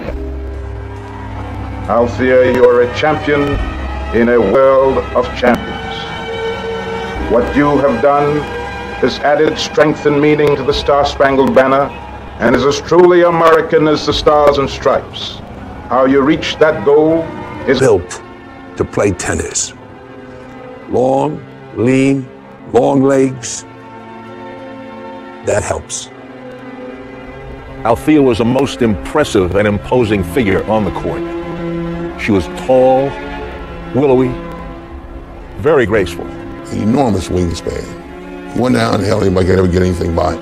Althea, you're a champion in a world of champions. What you have done has added strength and meaning to the Star-Spangled Banner and is as truly American as the Stars and Stripes. How you reached that goal is built to play tennis. Long, lean, long legs. That helps. Althea was a most impressive and imposing figure on the court. She was tall, willowy, very graceful. An enormous wingspan. He went down and hell, anybody could ever get anything by.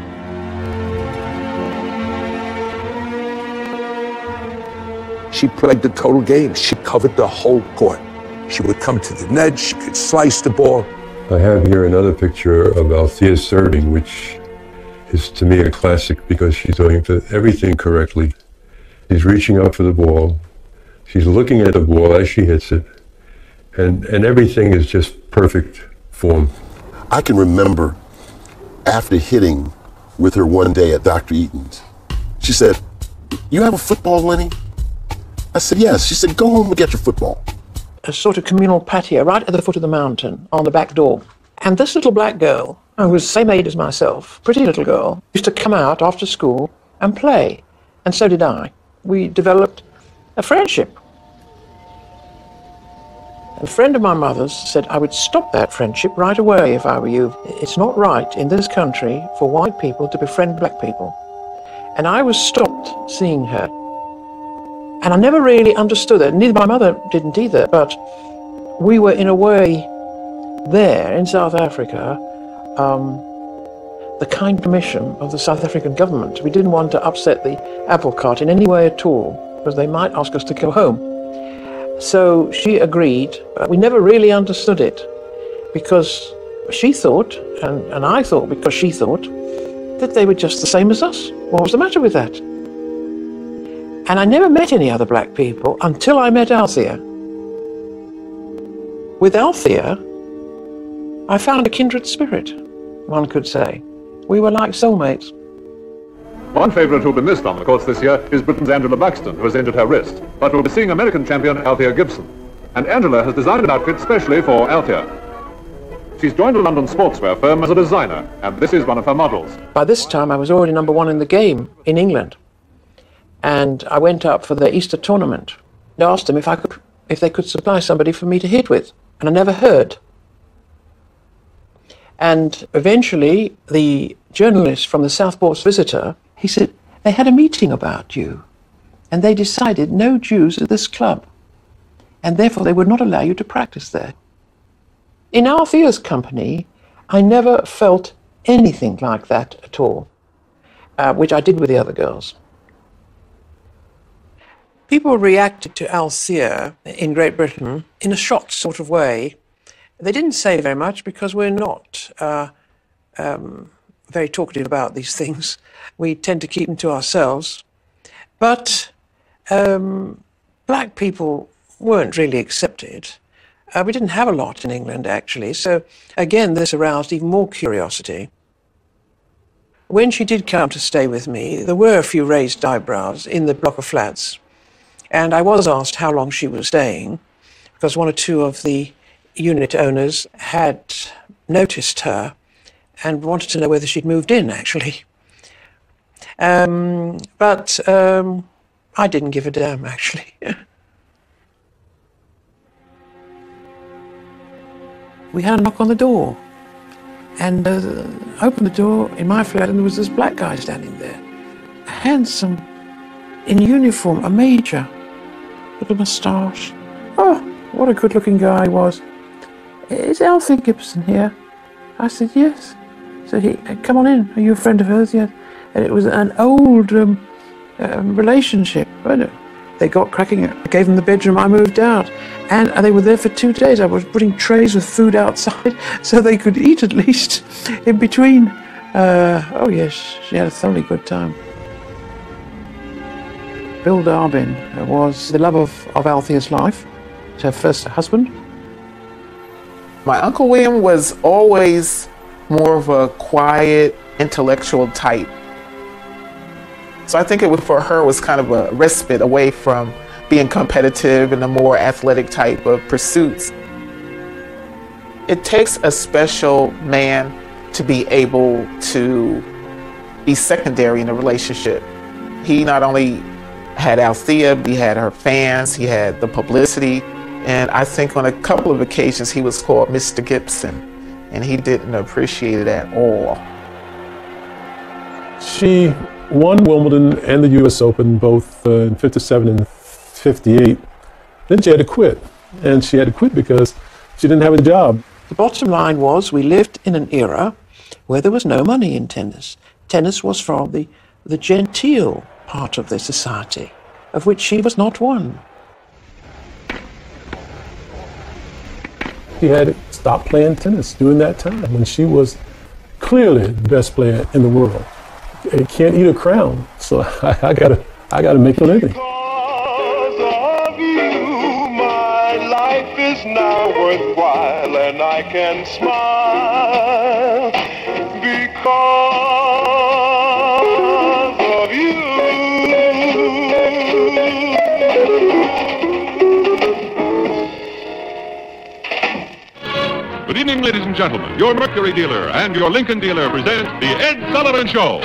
She played the total game. She covered the whole court. She would come to the net, she could slice the ball. I have here another picture of Althea serving, which is to me a classic because she's doing everything correctly. She's reaching up for the ball. She's looking at the ball as she hits it. And everything is just perfect form. I can remember after hitting with her one day at Dr. Eaton's, she said, "You have a football, Lenny?" I said, "Yes." She said, "Go home and get your football." A sort of communal patio right at the foot of the mountain on the back door. And this little black girl, who was the same age as myself, pretty little girl, used to come out after school and play. And so did I. We developed a friendship. A friend of my mother's said I would stop that friendship right away if I were you. It's not right in this country for white people to befriend black people. And I was stopped seeing her. And I never really understood it. Neither my mother didn't either, but we were in a way there in South Africa, the kind permission of the South African government. We didn't want to upset the apple cart in any way at all, because they might ask us to go home. So she agreed, but we never really understood it, because she thought, and I thought because she thought, that they were just the same as us. What was the matter with that? And I never met any other black people until I met Althea. With Althea, I found a kindred spirit, one could say. We were like soulmates. One favourite who'll be missed on the courts this year is Britain's Angela Buxton, who has injured her wrist. But we'll be seeing American champion Althea Gibson. And Angela has designed an outfit specially for Althea. She's joined a London sportswear firm as a designer, and this is one of her models. By this time, I was already #1 in the game in England. And I went up for the Easter tournament. I asked them if they could supply somebody for me to hit with, and I never heard. And eventually, the journalist from the Southport's Visitor, he said, they had a meeting about you, and they decided no Jews at this club, and therefore they would not allow you to practice there. In Althea's company, I never felt anything like that at all, which I did with the other girls. People reacted to Althea in Great Britain in a shocked sort of way. They didn't say very much because we're not very talkative about these things. We tend to keep them to ourselves. But black people weren't really accepted. We didn't have a lot in England, actually. So, again, this aroused even more curiosity. When she did come to stay with me, there were a few raised eyebrows in the block of flats. And I was asked how long she was staying, because one or two of the unit owners had noticed her and wanted to know whether she'd moved in, actually. But I didn't give a damn, actually. We had a knock on the door, and opened the door in my flat, and there was this black guy standing there, handsome, in uniform, a major, with a moustache. Oh, what a good-looking guy he was. Is Althea Gibson here? I said, yes. So he, come on in. Are you a friend of hers? Yes. And it was an old relationship. They got cracking. I gave them the bedroom. I moved out. And they were there for 2 days. I was putting trays with food outside so they could eat at least in between. Oh, yes, she had a thoroughly good time. Bill Darbin was the love of Althea's life. Her first husband. My Uncle William was always more of a quiet, intellectual type. So I think it was, for her, was kind of a respite away from being competitive in the more athletic type of pursuits. It takes a special man to be able to be secondary in a relationship. He not only had Althea, he had her fans, he had the publicity, and I think on a couple of occasions he was called Mr. Gibson, and he didn't appreciate it at all. She won Wimbledon and the US Open, both in 57 and 58. Then she had to quit, and she had to quit because she didn't have a job. The bottom line was, we lived in an era where there was no money in tennis. Tennis was from the genteel part of the society, of which she was not one. She had to stop playing tennis during that time when she was clearly the best player in the world. can't eat a crown, so I gotta make a living. Life is now worthwhile, and I can smile because of you. Good evening, ladies and gentlemen. Your Mercury dealer and your Lincoln dealer present The Ed Sullivan Show.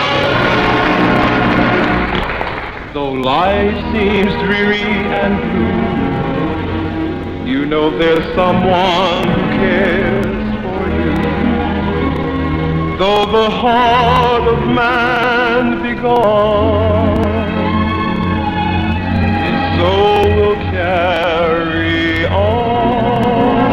Though life seems dreary and blue, you know there's someone who cares for you. Though the heart of man be gone, his soul will carry on.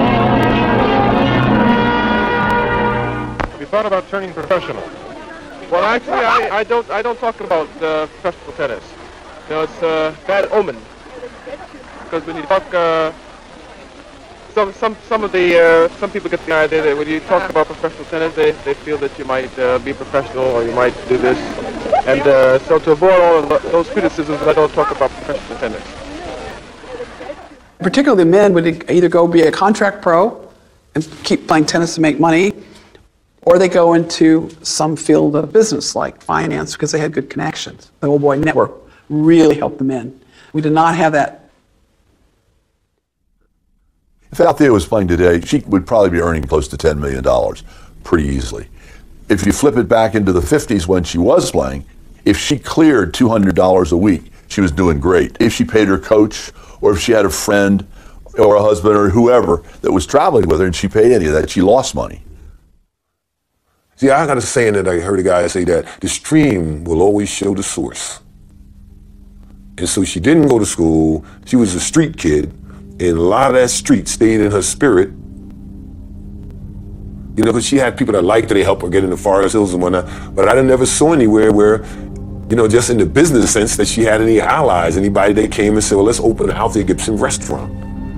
Have you thought about turning professional? Well, actually, I don't talk about professional tennis. You know, it's a bad omen. Because when you talk, some people get the idea that when you talk about professional tennis, they feel that you might be professional or you might do this. And so to avoid all of those criticisms, I don't talk about professional tennis. Particularly men would either go be a contract pro and keep playing tennis to make money, or they go into some field of business like finance because they had good connections. The Old Boy Network really helped the men. We did not have that. If Althea was playing today, she would probably be earning close to $10 million pretty easily. If you flip it back into the 50s when she was playing, if she cleared $200 a week, she was doing great. If she paid her coach, or if she had a friend or a husband or whoever that was traveling with her and she paid any of that, she lost money. See, I got a saying that I heard a guy say that the stream will always show the source. And so she didn't go to school. She was a street kid. And a lot of that street stayed in her spirit. You know, because she had people that liked her, they helped her get into Forest Hills and whatnot. But I never saw anywhere where, you know, just in the business sense that she had any allies, anybody that came and said, well, let's open an Althea Gibson restaurant.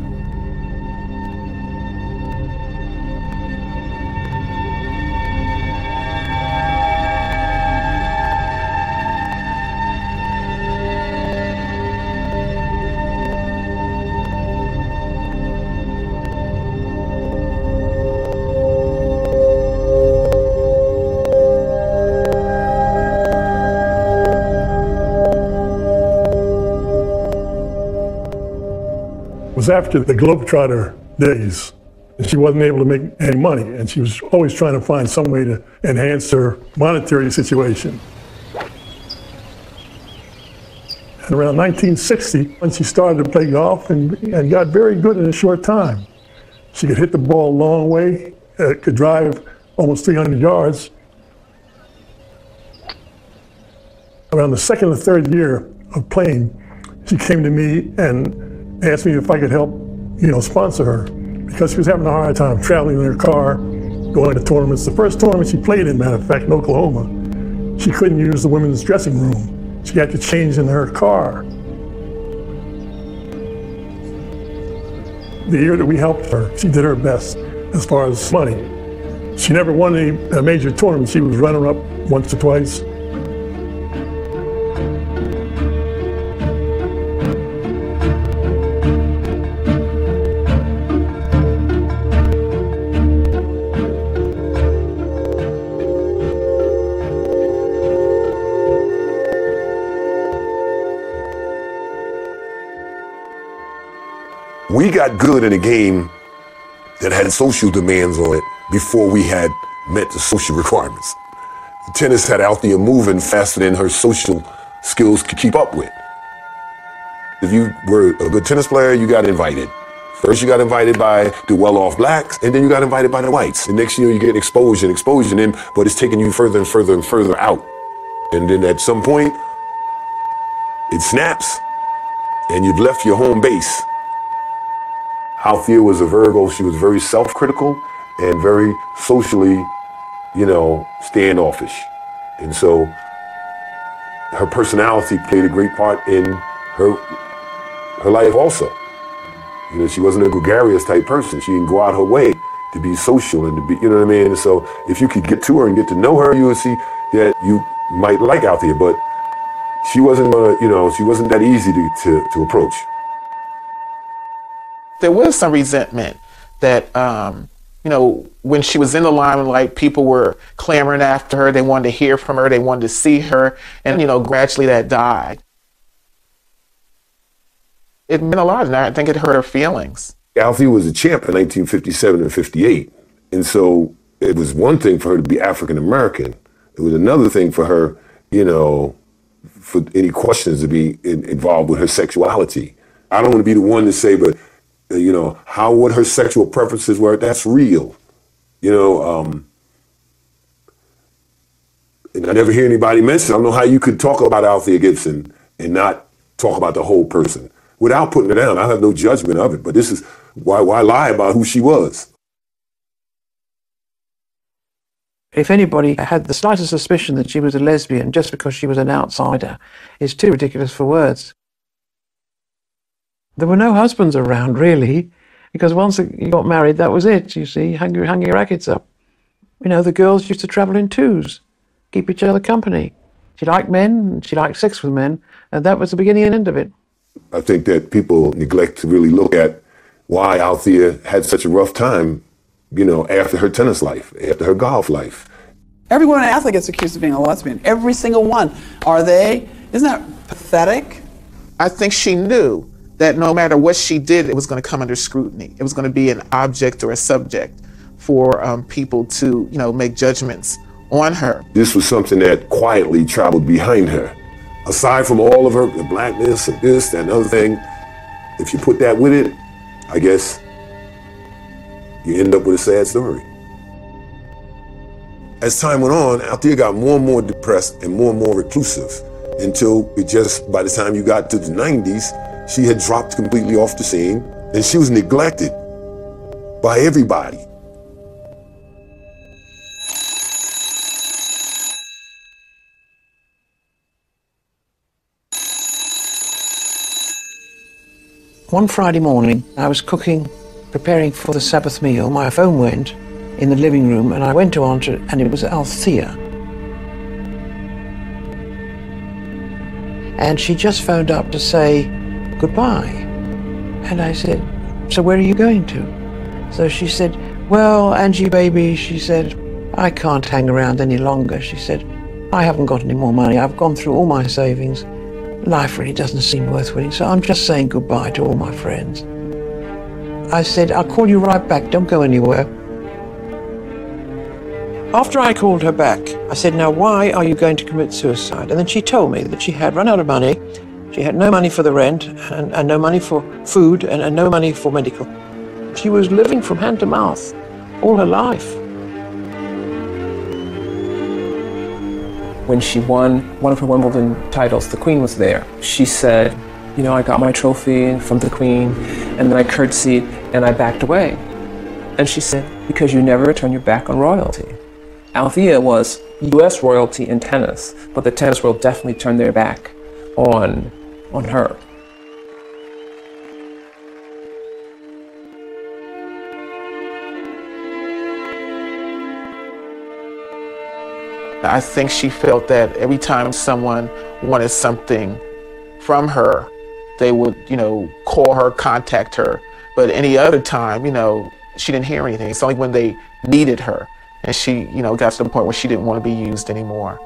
It was after the Globetrotter days, and she wasn't able to make any money, and she was always trying to find some way to enhance her monetary situation. And around 1960, when she started to play golf and got very good in a short time. She could hit the ball a long way, could drive almost 300 yards. Around the second or third year of playing, she came to me and asked me if I could help, you know, sponsor her, because she was having a hard time traveling in her car, going to tournaments. The first tournament she played in, matter of fact, in Oklahoma, she couldn't use the women's dressing room. She had to change in her car. The year that we helped her, she did her best as far as money. She never won any major tournament. She was runner-up once or twice. We got good in a game that had social demands on it before we had met the social requirements. Tennis had Althea moving faster than her social skills could keep up with. If you were a good tennis player, you got invited. First you got invited by the well-off blacks, and then you got invited by the whites. And next year you get exposure, but it's taking you further and further and further out. And then at some point, it snaps, and you've left your home base. Althea was a Virgo. She was very self-critical and very socially, you know, standoffish. And so her personality played a great part in her life also. You know, she wasn't a gregarious type person. She didn't go out her way to be social and to be, you know what I mean? And so if you could get to her and get to know her, you would see that you might like Althea, but she wasn't she wasn't that easy to approach. There was some resentment that, when she was in the limelight, people were clamoring after her. They wanted to hear from her. They wanted to see her. And, gradually that died. It meant a lot, and I think it hurt her feelings. Althea was a champ in 1957 and 58. And so it was one thing for her to be African American. It was another thing for her, for any questions to be involved with her sexuality. I don't want to be the one to say, but, what her sexual preferences were, that's real. And I never hear anybody mention, I don't know how you could talk about Althea Gibson and not talk about the whole person. Without putting her down, I have no judgment of it, but this is why lie about who she was? If anybody had the slightest suspicion that she was a lesbian just because she was an outsider, it's too ridiculous for words. There were no husbands around, really, because once you got married, that was it, you see, hung your rackets up. The girls used to travel in twos, keep each other company. She liked men, she liked sex with men, and that was the beginning and end of it. I think that people neglect to really look at why Althea had such a rough time, after her tennis life, after her golf life. Every woman athlete gets accused of being a lesbian. Every single one. Are they? Isn't that pathetic? I think she knew that no matter what she did, it was going to come under scrutiny. It was going to be an object or a subject for people to, make judgments on her. This was something that quietly traveled behind her. Aside from all of her, the blackness and this, that, and other thing, if you put that with it, I guess you end up with a sad story. As time went on, Althea got more and more depressed and more reclusive until by the time you got to the 90s, she had dropped completely off the scene and she was neglected by everybody. One Friday morning, I was cooking, preparing for the Sabbath meal. My phone went in the living room and I went to answer it, and it was Althea. And she just phoned up to say goodbye. And I said, so where are you going to? So she said, well, Angie baby, she said, I can't hang around any longer. She said, I haven't got any more money. I've gone through all my savings. Life really doesn't seem worth winning, so I'm just saying goodbye to all my friends. I said, I'll call you right back, don't go anywhere. After I called her back, I said, now why are you going to commit suicide? And then she told me that she had run out of money, she had no money for the rent, and no money for food, and no money for medical. She was living from hand to mouth all her life. When she won one of her Wimbledon titles, the Queen was there. She said, I got my trophy from the Queen, and then I curtsied and I backed away. And she said, because you never turn your back on royalty. Althea was US royalty in tennis, but the tennis world definitely turned their back on her. I think she felt that every time someone wanted something from her, they would, call her, contact her. But any other time, she didn't hear anything. It's only when they needed her. And she, got to the point where she didn't want to be used anymore.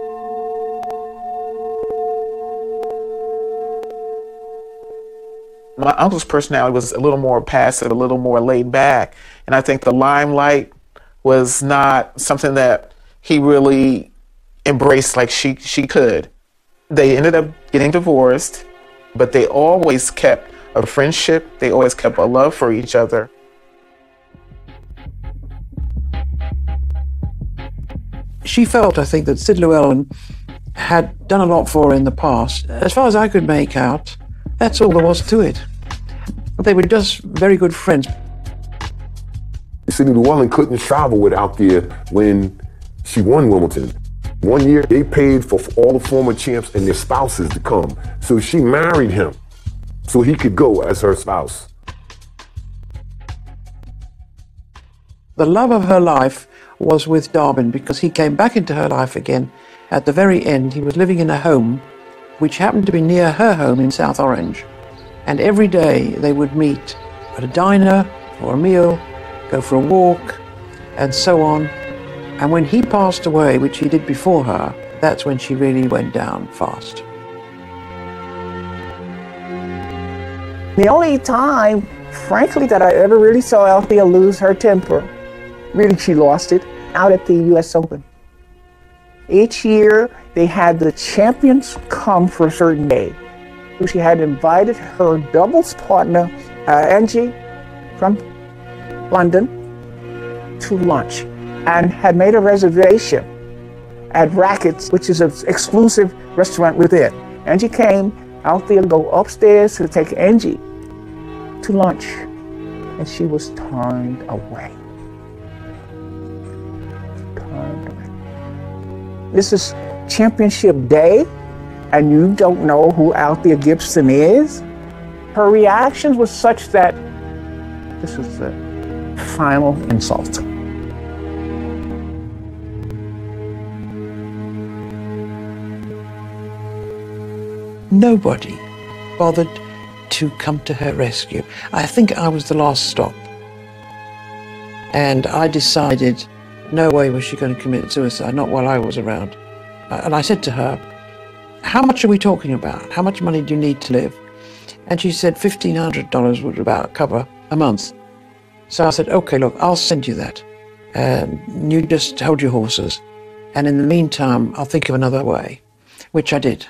My uncle's personality was a little more passive, a little more laid back. And I think the limelight was not something that he really embraced like she could. They ended up getting divorced, but they always kept a friendship. They always kept a love for each other. She felt, I think, that Sid Llewellyn had done a lot for her in the past. As far as I could make out, that's all there was to it. They were just very good friends. Sid Llewellyn couldn't travel with Althea when she won Wimbledon. One year, they paid for all the former champs and their spouses to come. So she married him so he could go as her spouse. The love of her life was with Darwin because he came back into her life again At the very end, he was living in a home which happened to be near her home in South Orange. And every day they would meet at a diner for a meal, go for a walk, and so on. And when he passed away, which he did before her, that's when she really went down fast. The only time, frankly, that I ever really saw Althea lose her temper, really she lost it, out at the US Open. Each year they had the champions come for a certain day. She had invited her doubles partner, Angie from London, to lunch and had made a reservation at Rackets, which is an exclusive restaurant within. Angie came, Althea go upstairs to take Angie to lunch, and she was turned away. Turned away. This is championship day, and you don't know who Althea Gibson is? Her reactions were such that this was the final insult. Nobody bothered to come to her rescue. I think I was the last stop. And I decided no way was she going to commit suicide, not while I was around. And I said to her, how much are we talking about? How much money do you need to live? And she said $1,500 would about cover a month. So I said, okay, look, I'll send you that. You just hold your horses. And in the meantime, I'll think of another way, which I did.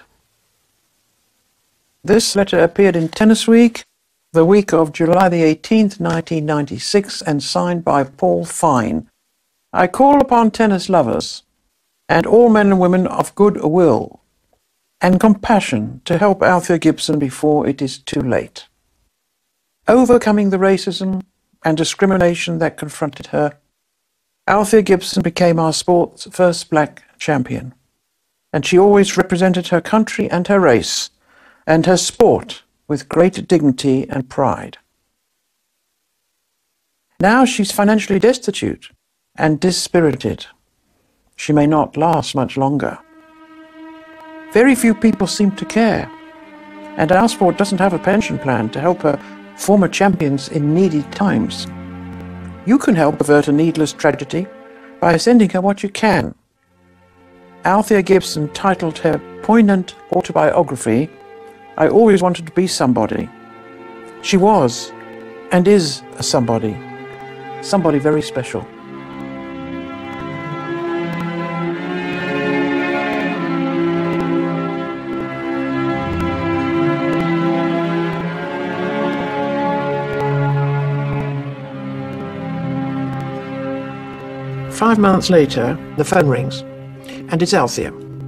This letter appeared in Tennis Week, the week of July the 18th, 1996, and signed by Paul Fine. I call upon tennis lovers and all men and women of good will and compassion to help Althea Gibson before it is too late. Overcoming the racism and discrimination that confronted her, Althea Gibson became our sport's first black champion, and she always represented her country and her race and her sport with great dignity and pride. Now she's financially destitute and dispirited. She may not last much longer. Very few people seem to care, and our sport doesn't have a pension plan to help her former champions in needy times. You can help avert a needless tragedy by sending her what you can. Althea Gibson titled her poignant autobiography, I Always Wanted to Be Somebody. She was and is a somebody very special. Five months later, the phone rings, and it's Althea.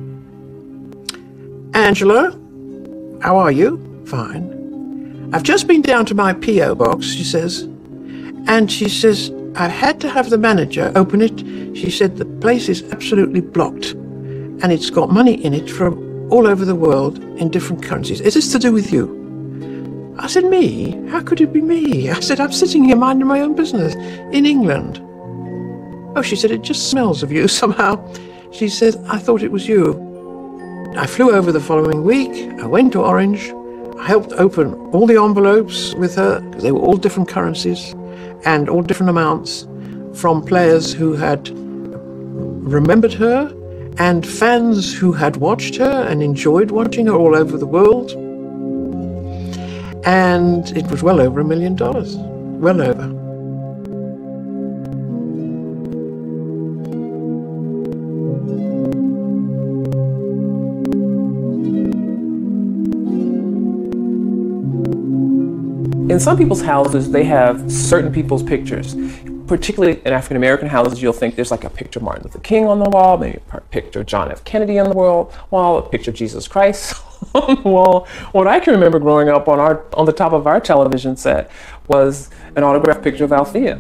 Angela? How are you? Fine. I've just been down to my P.O. box, she says. And she says, I've had to have the manager open it. She said the place is absolutely blocked. And it's got money in it from all over the world in different currencies. Is this to do with you? I said, me? How could it be me? I said, I'm sitting here minding my own business in England. Oh, she said, it just smells of you somehow. She said, I thought it was you. I flew over the following week. I went to Orange. I helped open all the envelopes with her, because they were all different currencies and all different amounts, from players who had remembered her and fans who had watched her and enjoyed watching her all over the world. And it was well over $1 million. Well over. In some people's houses, they have certain people's pictures. Particularly in African American houses, you'll think there's like a picture of Martin Luther King on the wall, maybe a picture of John F. Kennedy on the wall, a picture of Jesus Christ on the wall. What I can remember growing up on the top of our television set was an autographed picture of Althea.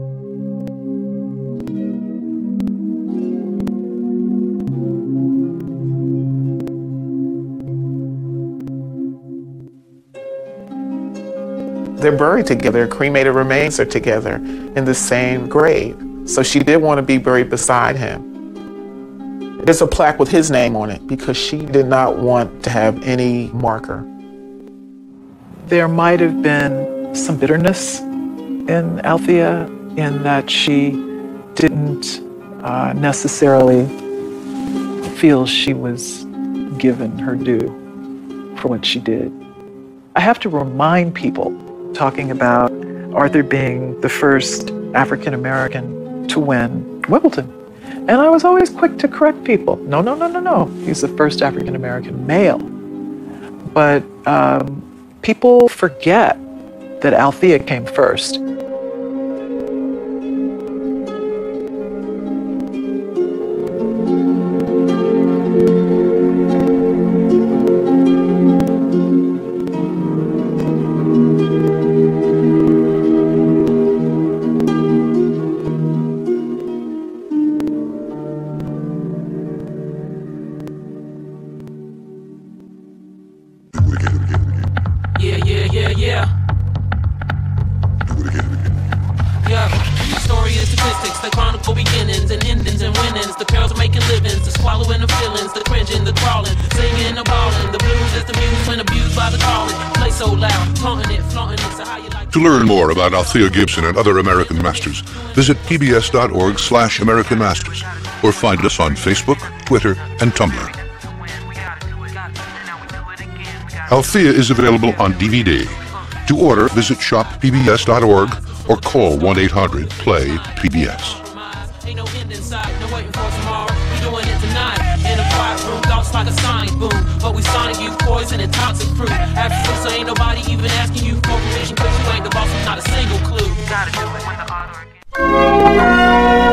They're buried together. Cremated remains are together in the same grave. So she did want to be buried beside him. There's a plaque with his name on it because she did not want to have any marker. There might have been some bitterness in Althea in that she didn't necessarily feel she was given her due for what she did. I have to remind people, talking about Arthur being the first African American to win Wimbledon. And I was always quick to correct people. No. He's the first African American male. But people forget that Althea came first. To learn more about Althea Gibson and other American Masters, visit pbs.org/American Masters or find us on Facebook, Twitter, and Tumblr. Althea is available on DVD. To order, visit shoppbs.org or call 1-800-PLAY-PBS. Ain't no end inside, no waiting for tomorrow. We doing it tonight. In a quiet room, thoughts like a sonic boom. But we sonic you, poison and toxic fruit. After so ain't nobody even asking you for permission, cause you ain't the boss with not a single clue. Gotta do it when the auto